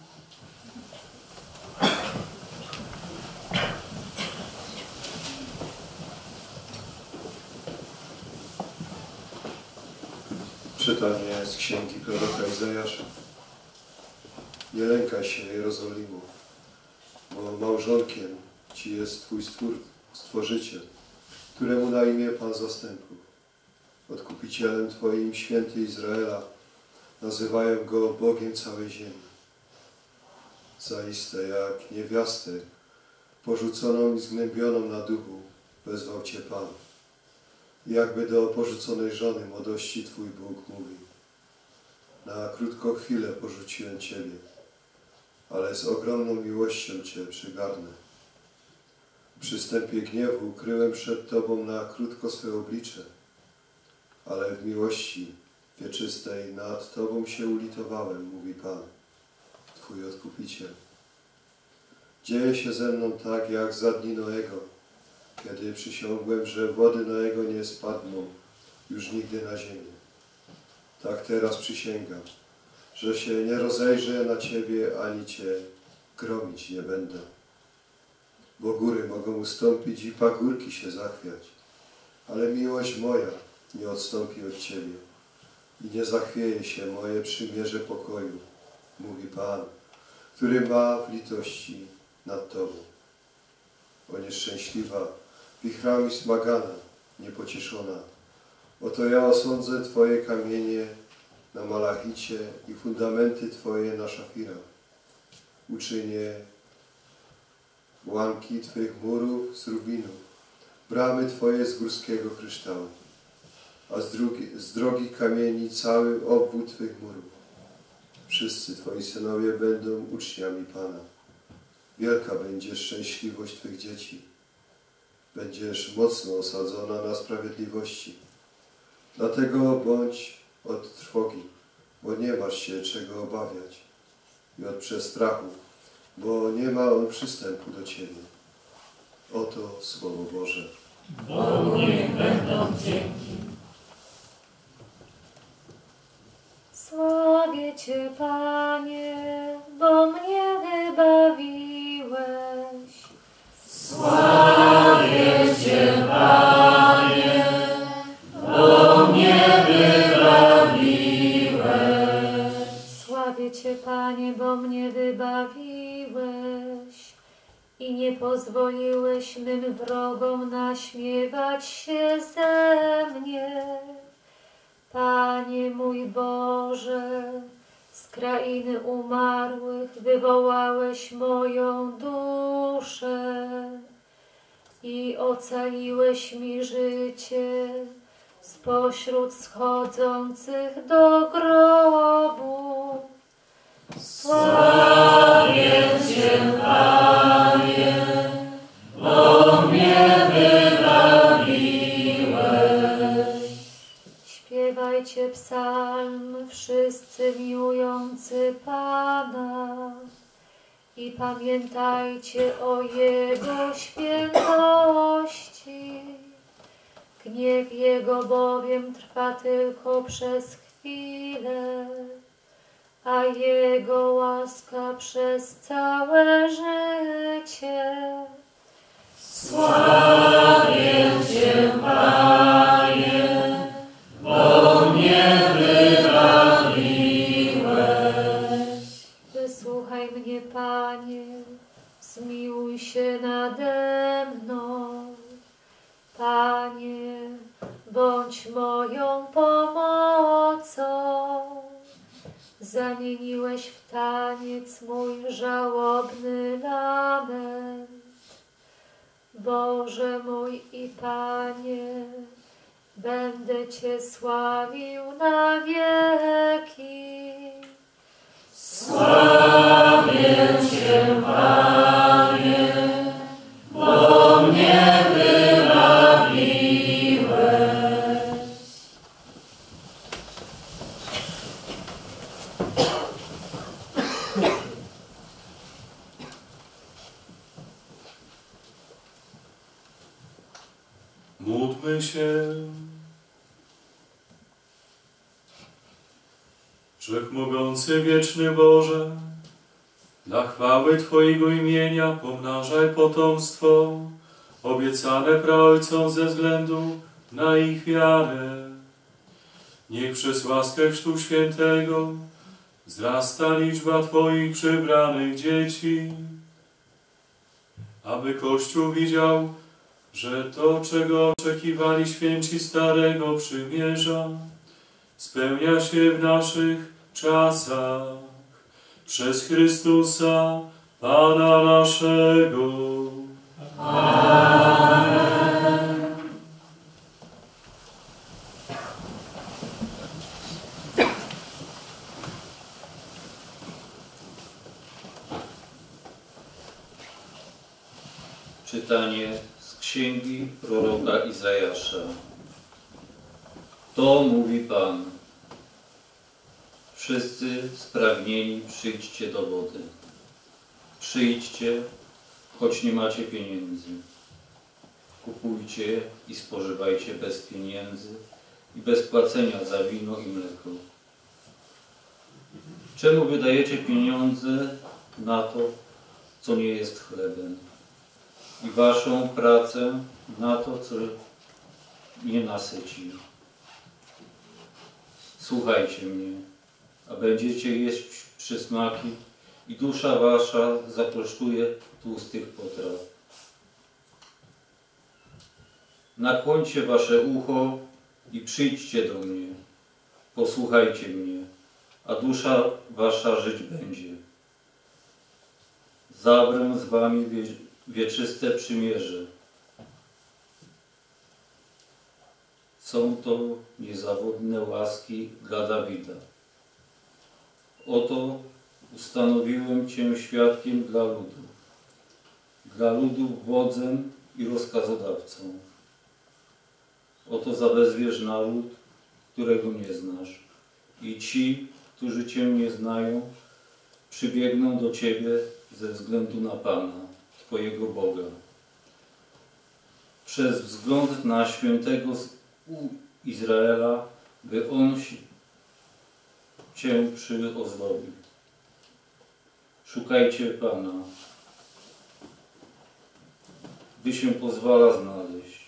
Czytanie z księgi proroka Izajasza. Nie lękaj się, Jerozolimo, bo małżonkiem Ci jest Twój stwór, Stworzyciel, któremu na imię Pan zastępów. Odkupicielem Twoim święty Izraela, nazywają Go Bogiem całej ziemi. Zaiste jak niewiastę, porzuconą i zgnębioną na duchu, wezwał Cię Pan. Jakby do porzuconej żony młodości Twój Bóg mówi: na krótką chwilę porzuciłem Ciebie, ale z ogromną miłością Cię przygarnę. W przystępie gniewu ukryłem przed Tobą na krótko swe oblicze, ale w miłości wieczystej nad Tobą się ulitowałem, mówi Pan, Twój Odkupiciel. Dzieje się ze mną tak, jak za dni Noego, kiedy przysiągłem, że wody Noego nie spadną już nigdy na ziemię. Tak teraz przysięgam, że się nie rozejrzę na Ciebie, ani Cię gromić nie będę. Bo góry mogą ustąpić i pagórki się zachwiać, ale miłość moja nie odstąpi od Ciebie i nie zachwieje się moje przymierze pokoju, mówi Pan, który ma w litości nad Tobą. O nieszczęśliwa, wichrami smagana, niepocieszona, oto ja osądzę Twoje kamienie na malachicie i fundamenty Twoje na szafirach. Uczynię łamki Twych murów z rubinów, bramy Twoje z górskiego kryształu, a z, drugi, z drogich kamieni cały obwód Twych murów. Wszyscy Twoi synowie będą uczniami Pana. Wielka będzie szczęśliwość Twych dzieci. Będziesz mocno osadzona na sprawiedliwości. Dlatego bądź od trwogi, bo nie masz się czego obawiać, i od przestrachu, bo nie ma on przystępu do Ciebie. Oto Słowo Boże. Bogu niech będą dzięki. Sławię Cię, Panie, bo mnie wybawiłeś. Sławię Cię, Panie, bo mnie wybawiłeś. Sławię Cię, Panie, bo mnie wybawiłeś i nie pozwoliłeś mym wrogom naśmiewać się ze mnie. Panie mój Boże, z krainy umarłych wywołałeś moją duszę. i ocaliłeś mi życie spośród schodzących do grobu. Sławię Cię, Panie, bo mnie wybawiłeś. Śpiewajcie psalm wszyscy miłujący Pana i pamiętajcie o Jego świętości. Gniew Jego bowiem trwa tylko przez chwilę, a Jego łaska przez całe życie. Sławię Cię, Panie, bo mnie wybawiłeś. Wysłuchaj mnie, Panie, zmiłuj się nade mną. Panie, bądź moją pomocą. Zamieniłeś w taniec mój żałobny lament. Boże mój i Panie, będę Cię sławił na wieki. Sławię Cię, Panie, bo mnie wybawiłeś. Módlmy się. Wszechmogący, wieczny Boże, dla chwały Twojego imienia pomnażaj potomstwo obiecane praojcom ze względu na ich wiarę. Niech przez łaskę Chrztu Świętego wzrasta liczba Twoich przybranych dzieci, aby Kościół widział, że to, czego oczekiwali święci Starego Przymierza, spełnia się w naszych czasach przez Chrystusa, Pana naszego. Amen. Czytanie z księgi proroka Izajasza. To mówi Pan. Wszyscy spragnieni, przyjdźcie do wody. Przyjdźcie, choć nie macie pieniędzy. Kupujcie i spożywajcie bez pieniędzy i bez płacenia za wino i mleko. Czemu wydajecie pieniądze na to, co nie jest chlebem, i waszą pracę na to, co nie nasyci? Słuchajcie mnie, a będziecie jeść przysmaki i dusza wasza zakosztuje tłustych potraw. Nakłońcie wasze ucho i przyjdźcie do mnie. Posłuchajcie mnie, a dusza wasza żyć będzie. Zawrę z wami wie, wieczyste przymierze. Są to niezawodne łaski dla Dawida. Oto ustanowiłem Cię świadkiem dla ludu, dla ludu wodzem i rozkazodawcą. Oto zawezwiesz naród, którego nie znasz, i ci, którzy Cię nie znają, przybiegną do Ciebie ze względu na Pana, Twojego Boga. Przez wzgląd na świętego Izraela, by On Cię przyozdobił. Szukajcie Pana, gdy się pozwala znaleźć.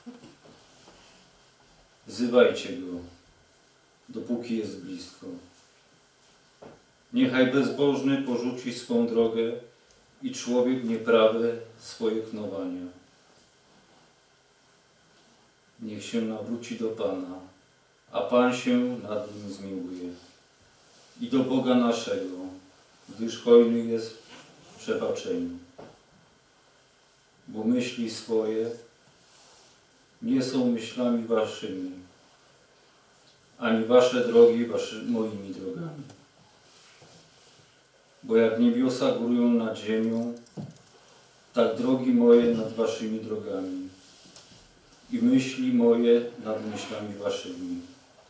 Wzywajcie Go, dopóki jest blisko. Niechaj bezbożny porzuci swą drogę i człowiek nieprawy swoje knowania. Niech się nawróci do Pana, a Pan się nad nim zmiłuje. I do Boga naszego, gdyż hojny jest w przebaczeniu. bo myśli swoje nie są myślami waszymi, ani wasze drogi waszy, moimi drogami. Bo jak niebiosa górują nad ziemią, tak drogi moje nad waszymi drogami i myśli moje nad myślami waszymi.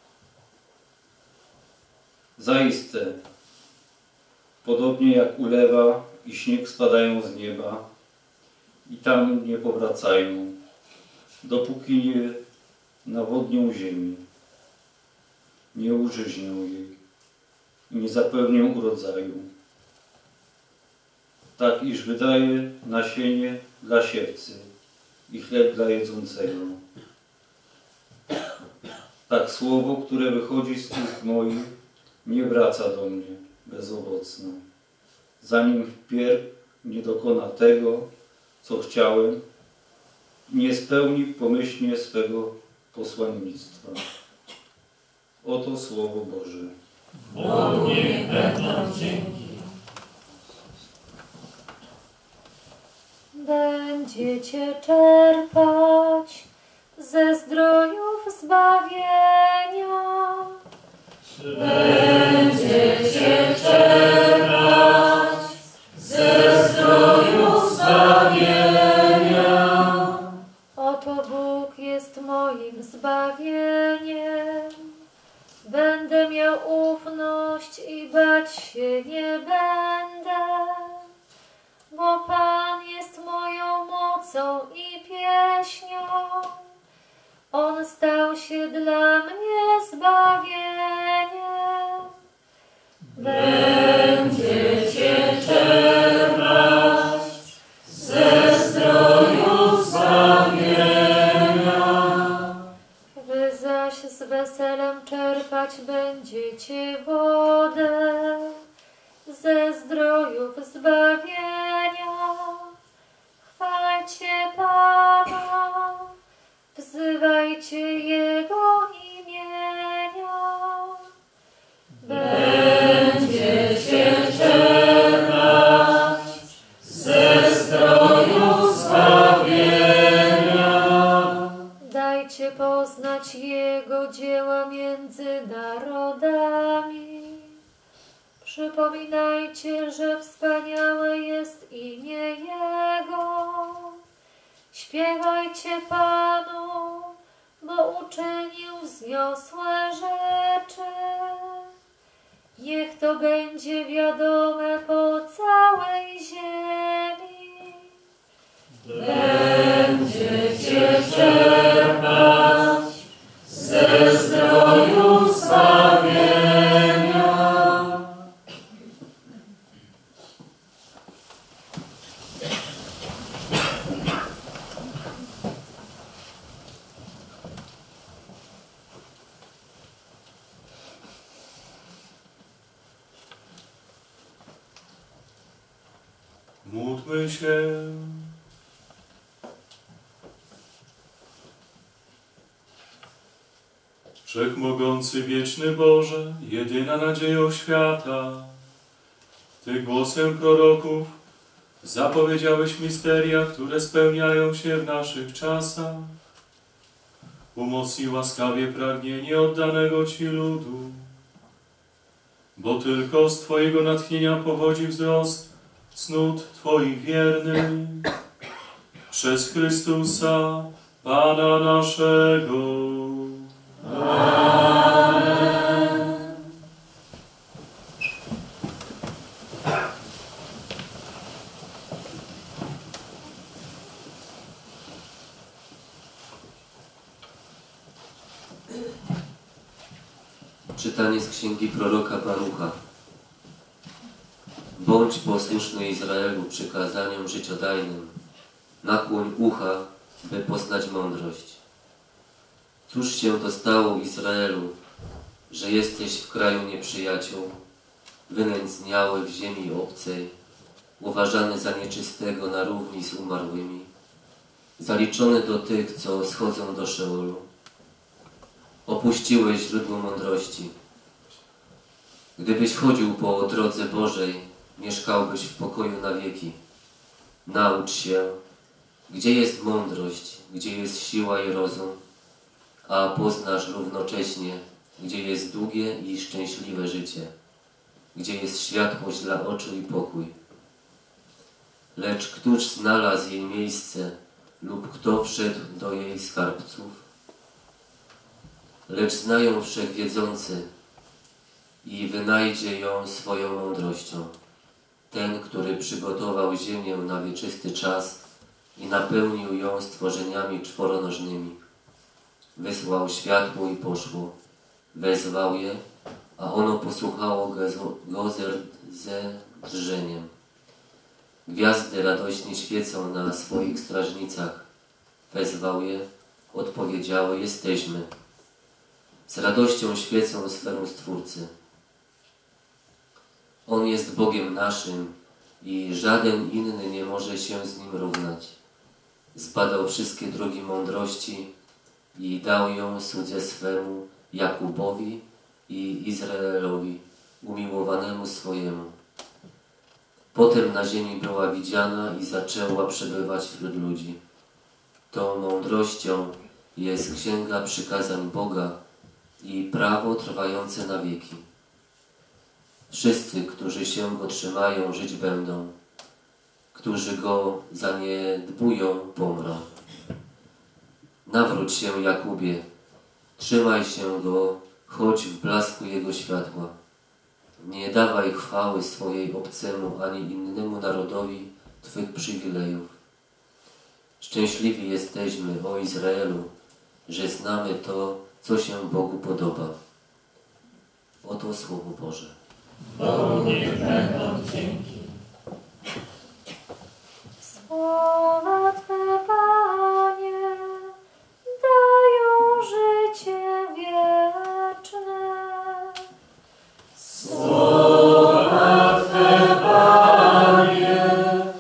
Zaiste, podobnie jak ulewa i śnieg spadają z nieba i tam nie powracają, dopóki nie nawodnią ziemi, nie użyźnią jej i nie zapełnią urodzaju. Tak iż wydaje nasienie dla siewcy i chleb dla jedzącego. Tak słowo, które wychodzi z ust moich, nie wraca do mnie bezowocne, zanim wpierw nie dokona tego, co chciałem, nie spełni pomyślnie swego posłannictwa. Oto Słowo Boże. Bogu niech będą dzięki. Będziecie czerpać ze zdrojów zbawienia. Będziecie czerpać ze zdrojów zbawienia. Oto Bóg jest moim zbawieniem. Będę miał ufność i bać się nie będę, bo Pan jest moją mocą i pieśnią. On stał się dla mnie zbawieniem. Będziecie czerpać ze zdrojów zbawienia. Wy zaś z weselem czerpać będziecie wodę ze zdrojów zbawienia. Chwalcie Pana, wzywajcie Jego imienia. Będziecie czerpać ze zdrojów zbawienia. Dajcie poznać Jego dzieła między narodami. Przypominajcie, że wspaniałe jest imię Jego. Śpiewajcie Panu, bo uczynił wzniosłe rzeczy. Niech to będzie wiadome po całej ziemi. Będziecie czerpać ze zdrojów zbawienia. Módlmy się. Wszechmogący, wieczny Boże, jedyna nadzieja świata, Ty głosem proroków zapowiedziałeś misteria, które spełniają się w naszych czasach. Umocnij łaskawie pragnienie oddanego Ci ludu, bo tylko z Twojego natchnienia pochodzi wzrost cnót Twoich wiernych. Przez Chrystusa, Pana naszego. Amen. Czytanie z księgi proroka Barucha. Bądź posłuszny Izraelu przykazaniom życiodajnym. Nakłoń ucha, by poznać mądrość. Cóż się to stało, Izraelu, że jesteś w kraju nieprzyjaciół, wynędzniały w ziemi obcej, uważany za nieczystego na równi z umarłymi, zaliczony do tych, co schodzą do Szeolu. Opuściłeś źródło mądrości. Gdybyś chodził po drodze Bożej, mieszkałbyś w pokoju na wieki. Naucz się, Gdzie jest mądrość, gdzie jest siła i rozum, a poznasz równocześnie, gdzie jest długie i szczęśliwe życie, gdzie jest światłość dla oczu i pokój. Lecz któż znalazł jej miejsce lub kto wszedł do jej skarbców? Lecz znają wszechwiedzący i wynajdzie ją swoją mądrością. Ten, który przygotował ziemię na wieczysty czas i napełnił ją stworzeniami czworonożnymi. Wysłał światło i poszło, wezwał je, a ono posłuchało go ze drżeniem. Gwiazdy radośnie świecą na swoich strażnicach. Wezwał je, odpowiedziały, jesteśmy. Z radością świecą sferą Stwórcy. On jest Bogiem naszym i żaden inny nie może się z Nim równać. Zbadał wszystkie drogi mądrości i dał ją słudze swemu Jakubowi i Izraelowi, umiłowanemu swojemu. Potem na ziemi była widziana i zaczęła przebywać wśród ludzi. Tą mądrością jest księga przykazań Boga i prawo trwające na wieki. Wszyscy, którzy się go trzymają, żyć będą. Którzy go zaniedbują, pomrą. Nawróć się, Jakubie, trzymaj się go, chodź w blasku jego światła. Nie dawaj chwały swojej obcemu ani innemu narodowi Twych przywilejów. Szczęśliwi jesteśmy, o Izraelu, że znamy to, co się Bogu podoba. Oto Słowo Boże. Bogu niech będą dzięki. Słowa Twe, Panie, dają życie wieczne. Słowa Twe, Panie,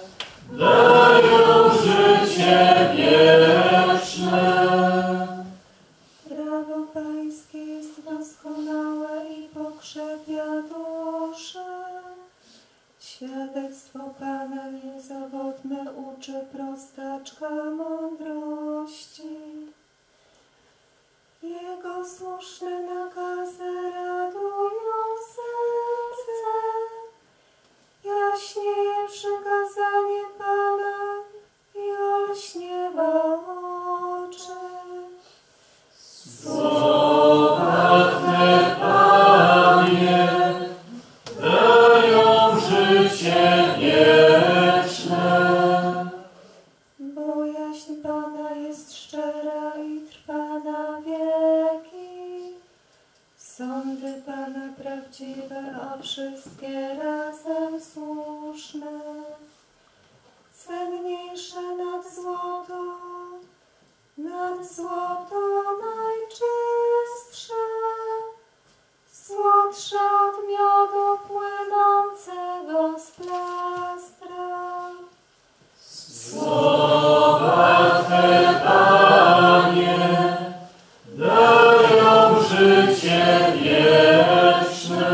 dają życie wieczne. Prawo Pańskie jest doskonałe i pokrzepia duszę. Świadectwo Pana niezawodne uczy prostaczka mądrości. Jego słuszne nakazy radują serce. Jaśnieje przykazanie Pana i olśniewa oczy. Słowa Twe, Panie, dają życie wieczne. Bo jaśń Pana jest szczera i trwa na wieki. Sądy Pana prawdziwe, a wszystkie razem słuszne. Cenniejsze nad złoto, nad złoto najczystsze. Słodsze od miodu płynącego z plastra. Słowa Twe, Panie, dają życie wieczne.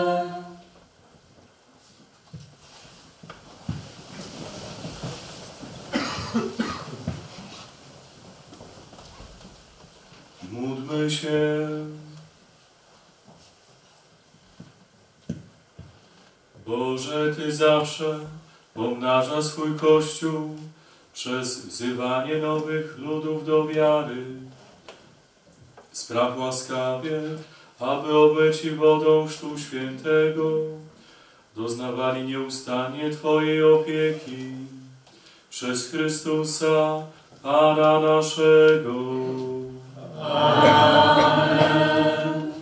Módlmy się. Boże, Ty zawsze pomnaża swój Kościół przez wzywanie nowych ludów do wiary. Spraw łaskawie, aby obyci wodą Chrztu Świętego doznawali nieustannie Twojej opieki przez Chrystusa, Pana naszego. Amen.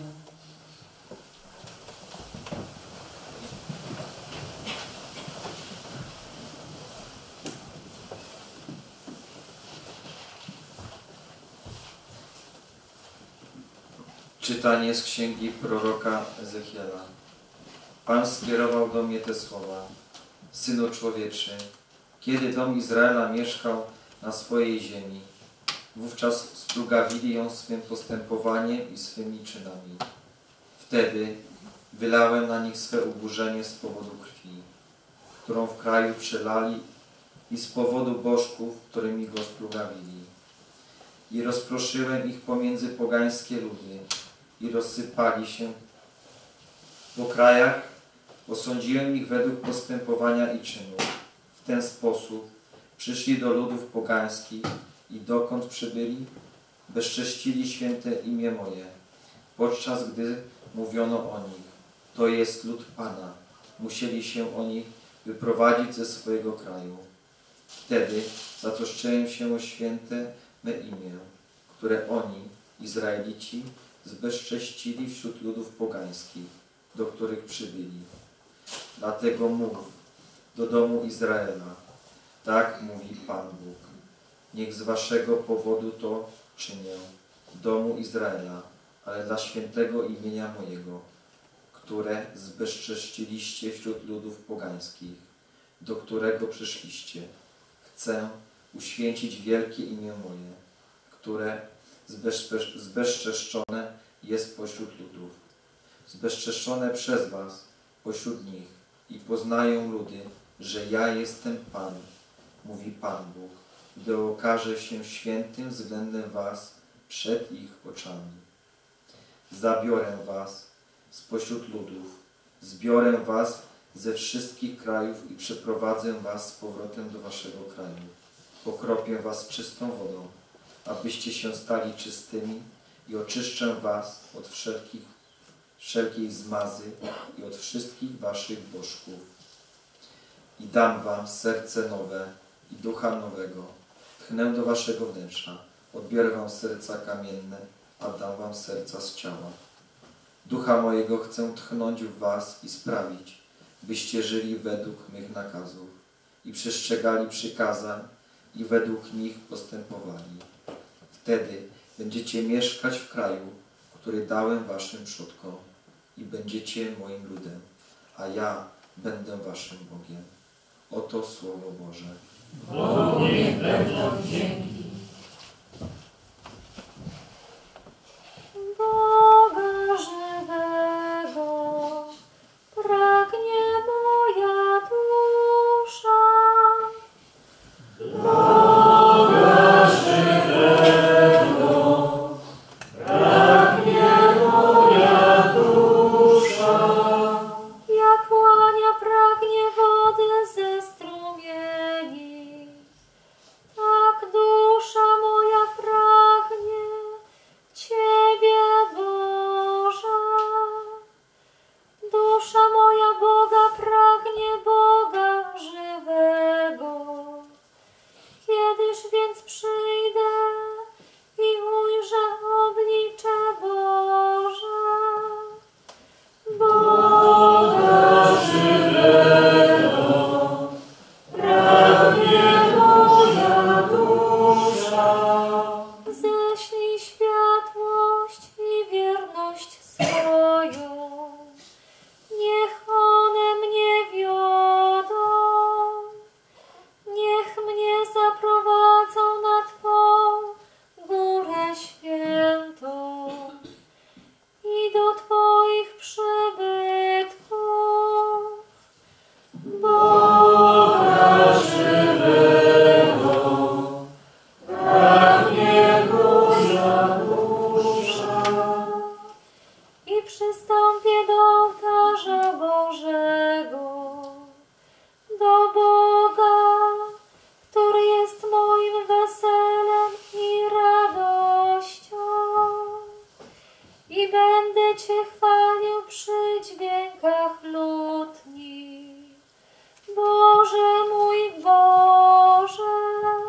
Czytanie z księgi proroka Ezechiela. Pan skierował do mnie te słowa. Synu człowieczy, kiedy dom Izraela mieszkał na swojej ziemi, wówczas splugawili ją swym postępowaniem i swymi czynami. Wtedy wylałem na nich swe oburzenie z powodu krwi, którą w kraju przelali i z powodu bożków, którymi go splugawili. I rozproszyłem ich pomiędzy pogańskie ludy i rozsypali się po krajach. Osądziłem ich według postępowania i czynów. W ten sposób przyszli do ludów pogańskich i dokąd przybyli, bezcześcili święte imię moje, podczas gdy mówiono o nich. To jest lud Pana. Musieli się oni wyprowadzić ze swojego kraju. Wtedy zatroszczyłem się o święte me imię, które oni, Izraelici, zbezcześcili wśród ludów pogańskich, do których przybyli. Dlatego mów do domu Izraela, tak mówi Pan Bóg. Niech z waszego powodu to czynię, domu Izraela, ale dla świętego imienia mojego, które zbezcześciliście wśród ludów pogańskich, do którego przyszliście. Chcę uświęcić wielkie imię moje, które zbezczeszczone jest pośród ludów. Zbezczeszczone przez was pośród nich i poznają ludy, że ja jestem Pan, mówi Pan Bóg, gdy okaże się świętym względem was przed ich oczami. Zabiorę was spośród ludów, zbiorę was ze wszystkich krajów i przeprowadzę was z powrotem do waszego kraju. Pokropię was czystą wodą, abyście się stali czystymi i oczyszczę was od wszelkich, wszelkiej zmazy i od wszystkich waszych bożków. I dam wam serce nowe i ducha nowego. Tchnę do waszego wnętrza. Odbiorę wam serca kamienne, a dam wam serca z ciała. Ducha mojego chcę tchnąć w was i sprawić, byście żyli według mych nakazów i przestrzegali przykazań i według nich postępowali. Wtedy będziecie mieszkać w kraju, który dałem waszym przodkom i będziecie moim ludem, a ja będę waszym Bogiem. Oto Słowo Boże. Bogu niech będą dzięki. Boga żywego pragnie moja dusza. Boga żywego pragnie moja dusza. Jak łania pragnie wody ze strumieni, tak dusza moja pragnie Ciebie, Boże. Dusza moja Boga pragnie Boga żywego. Kiedyż więc przyjdę i ujrzę oblicze Boże? Boga żywego pragnie moja dusza. Ześlij światłość i wierność swoją. Niech one mnie wiodą. Niech mnie zaprowadzą na Twą górę świętą i do Twoich przybytków. Boga żywego pragnie moja dusza. I przystąpię do ołtarza Bożego, do Boga, który jest moim weselem i radością. I będę Cię chwalił przy dźwiękach lutni. Boże mój Boże,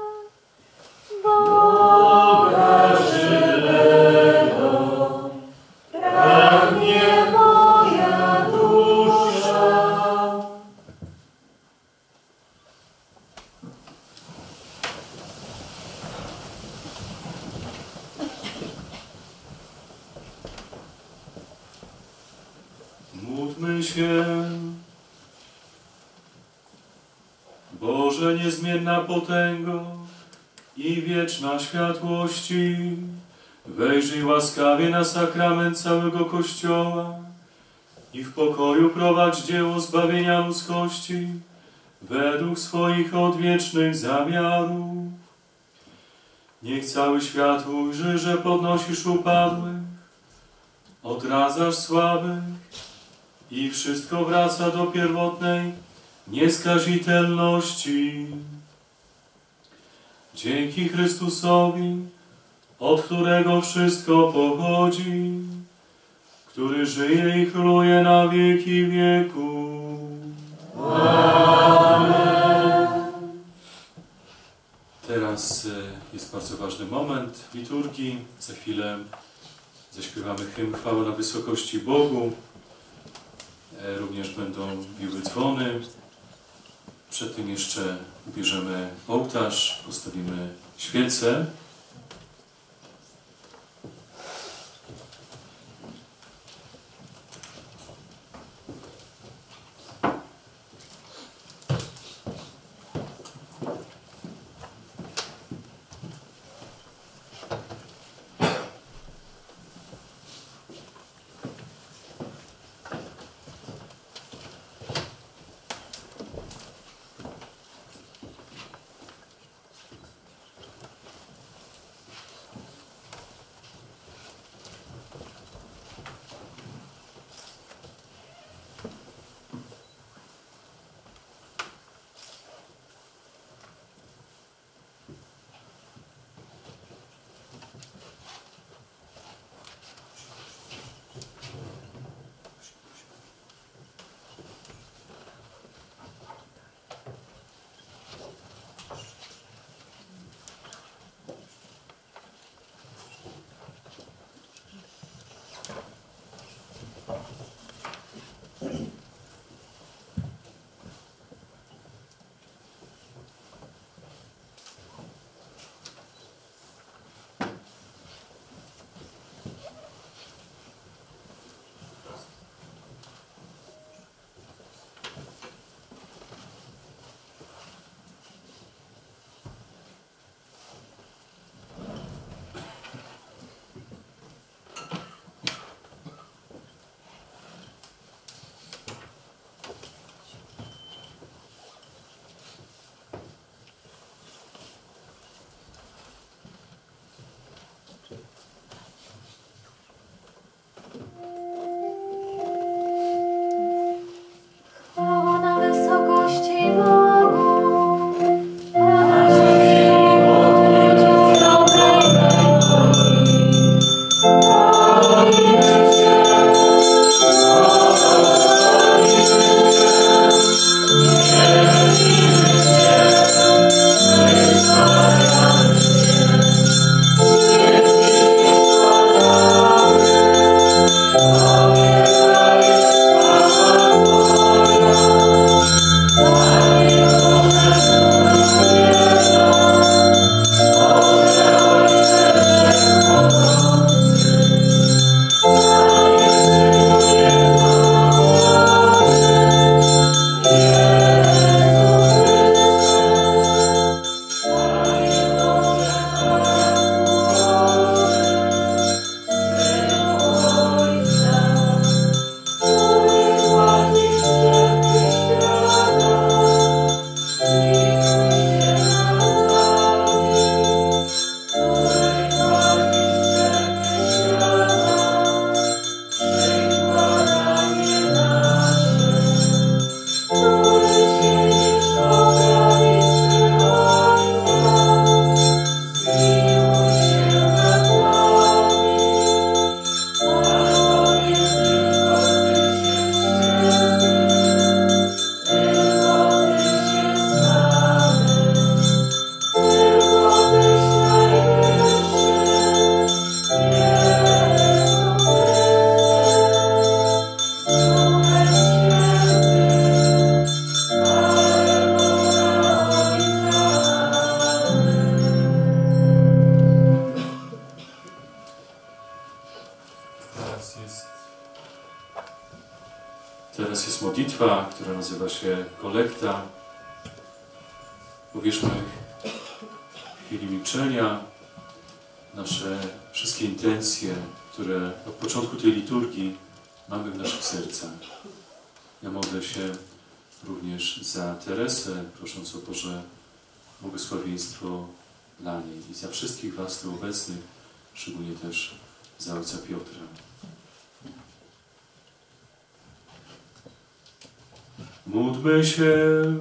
Boga żywego pragnie moja dusza. Módlmy się. Boże, niezmienna potęgo i wieczna światłości, wejrzyj łaskawie na sakrament całego Kościoła i w pokoju prowadź dzieło zbawienia ludzkości według swoich odwiecznych zamiarów. Niech cały świat ujrzy, że podnosisz upadłych, odradzasz słabych i wszystko wraca do pierwotnej nieskazitelności. Dzięki Chrystusowi, od którego wszystko pochodzi, który żyje i króluje na wieki wieków. Amen. Teraz jest bardzo ważny moment w liturgii. Za chwilę zaśpiewamy hymn Chwała na wysokości Bogu. Również będą biły dzwony. Przed tym jeszcze ubierzemy ołtarz, postawimy świecę. Teraz jest modlitwa, która nazywa się kolekta. Powierzmy w chwili milczenia nasze wszystkie intencje, które od początku tej liturgii mamy w naszych sercach. Ja modlę się również za Teresę, prosząc o Boże błogosławieństwo dla niej i za wszystkich Was tu obecnych, szczególnie też za ojca Piotra. Módlmy się.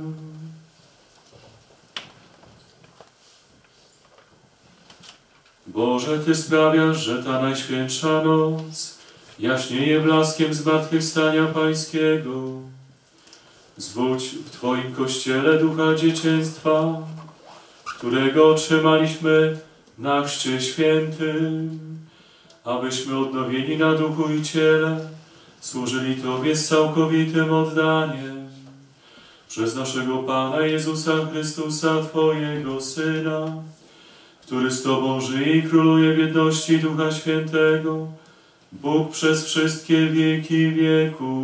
Boże, Ty sprawiasz, że ta Najświętsza noc jaśnieje blaskiem zmartwychwstania Pańskiego. Zwódź w Twoim Kościele ducha dzieciństwa, którego otrzymaliśmy na chrzcie świętym, abyśmy odnowieni na duchu i ciele służyli Tobie z całkowitym oddaniem. Przez naszego Pana Jezusa Chrystusa, Twojego Syna, który z Tobą żyje i króluje w jedności Ducha Świętego, Bóg przez wszystkie wieki wieków.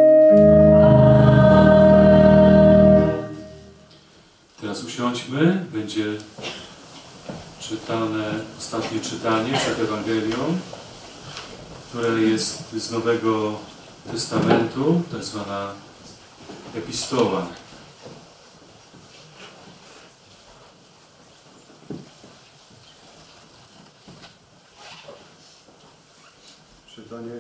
Teraz usiądźmy, będzie czytane ostatnie czytanie przed Ewangelią, które jest z Nowego Testamentu, tak zwana epistoła. Czytanie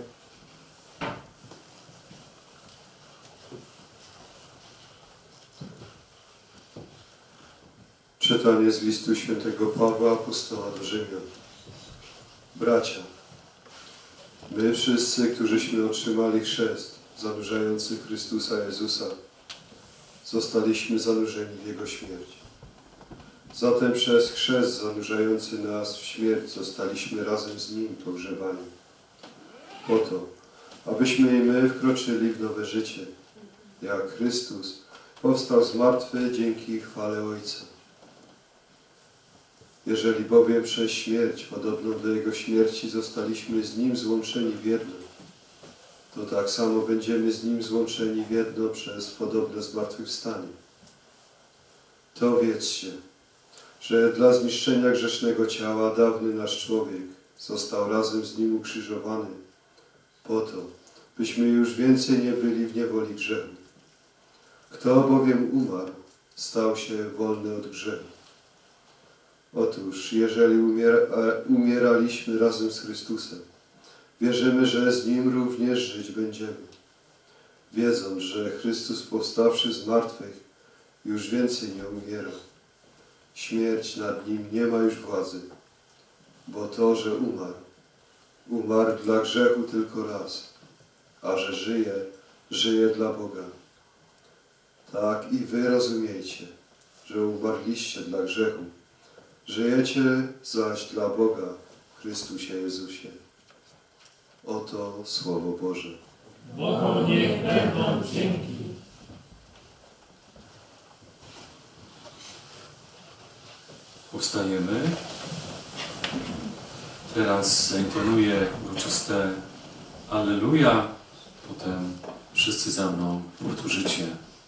Czytanie z listu świętego Pawła apostoła do Rzymian. Bracia, my wszyscy, którzyśmy otrzymali chrzest zanurzający Chrystusa Jezusa, zostaliśmy zanurzeni w Jego śmierć. Zatem przez chrzest zanurzający nas w śmierć zostaliśmy razem z Nim pogrzebani. Po to, abyśmy i my wkroczyli w nowe życie, jak Chrystus powstał z martwych dzięki chwale Ojca. Jeżeli bowiem przez śmierć podobną do Jego śmierci zostaliśmy z Nim złączeni w jedno, to tak samo będziemy z Nim złączeni w jedno przez podobne zmartwychwstanie. To wiedzcie, że dla zniszczenia grzesznego ciała dawny nasz człowiek został razem z Nim ukrzyżowany, po to, byśmy już więcej nie byli w niewoli grzechu. Kto bowiem umarł, stał się wolny od grzechu. Otóż, jeżeli umiera, umieraliśmy razem z Chrystusem, wierzymy, że z Nim również żyć będziemy, wiedząc, że Chrystus powstawszy z martwych już więcej nie umiera. Śmierć nad Nim nie ma już władzy, bo to, że umarł, umarł dla grzechu tylko raz, a że żyje, żyje dla Boga. Tak i wy rozumiejcie, że umarliście dla grzechu, żyjecie zaś dla Boga w Chrystusie Jezusie. Oto Słowo Boże. Bogu niech będą dzięki. Powstajemy. Teraz zaintonuję uroczyste Alleluja. Potem wszyscy za mną powtórzycie.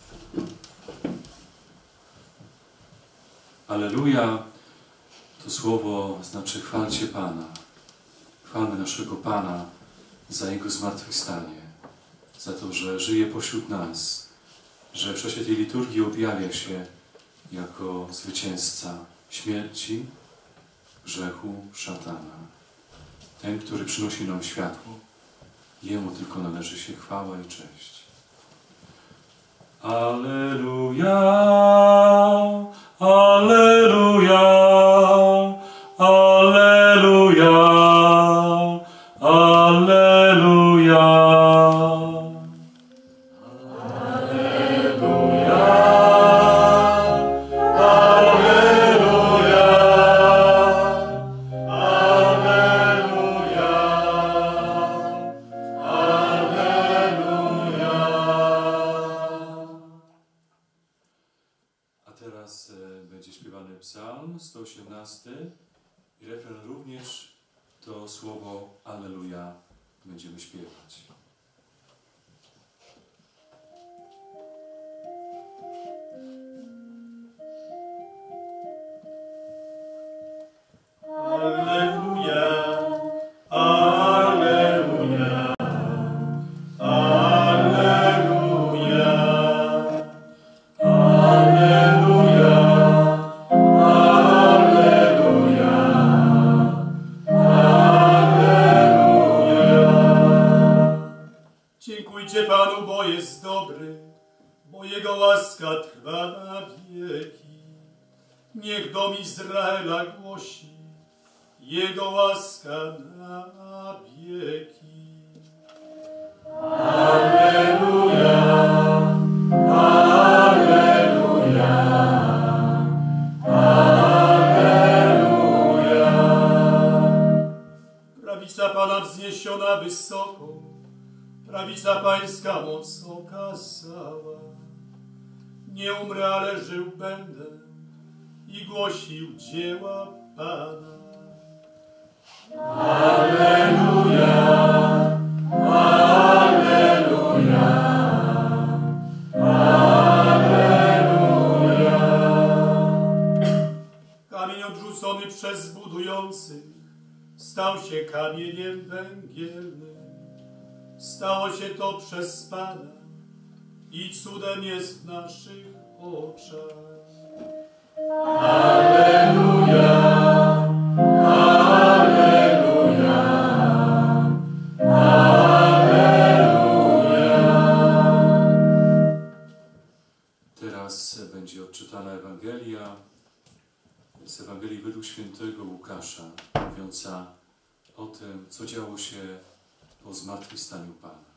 Alleluja to słowo znaczy chwalcie Pana. Chwalmy naszego Pana za Jego zmartwychwstanie, za to, że żyje pośród nas, że w czasie tej liturgii objawia się jako zwycięzca śmierci, grzechu, szatana. Ten, który przynosi nam światło. Jemu tylko należy się chwała i cześć. Alleluja, alleluja, alleluja, alleluja. Psalm sto osiemnasty i refren również to słowo Alleluja będziemy śpiewać. Alleluja, Alleluja, Alleluja, Dziękujcie Panu, bo jest dobry, bo Jego łaska trwa na wieki. Niech dom Izraela głosi, Jego łaska na wieki. Alleluja, alleluja, alleluja. Prawica Pana wzniesiona wysoko, prawica Pańska moc okazała. Nie umrę, ale żył będę i głosił dzieła Pana. Alleluja, alleluja, alleluja. Kamień odrzucony przez zbudujących stał się kamieniem węgielnym. Stało się to przez Pana i cudem jest w naszych oczach. Alleluja, alleluja, alleluja. Teraz będzie odczytana Ewangelia z Ewangelii według świętego Łukasza, mówiąca o tym, co działo się po zmartwychwstaniu Pana.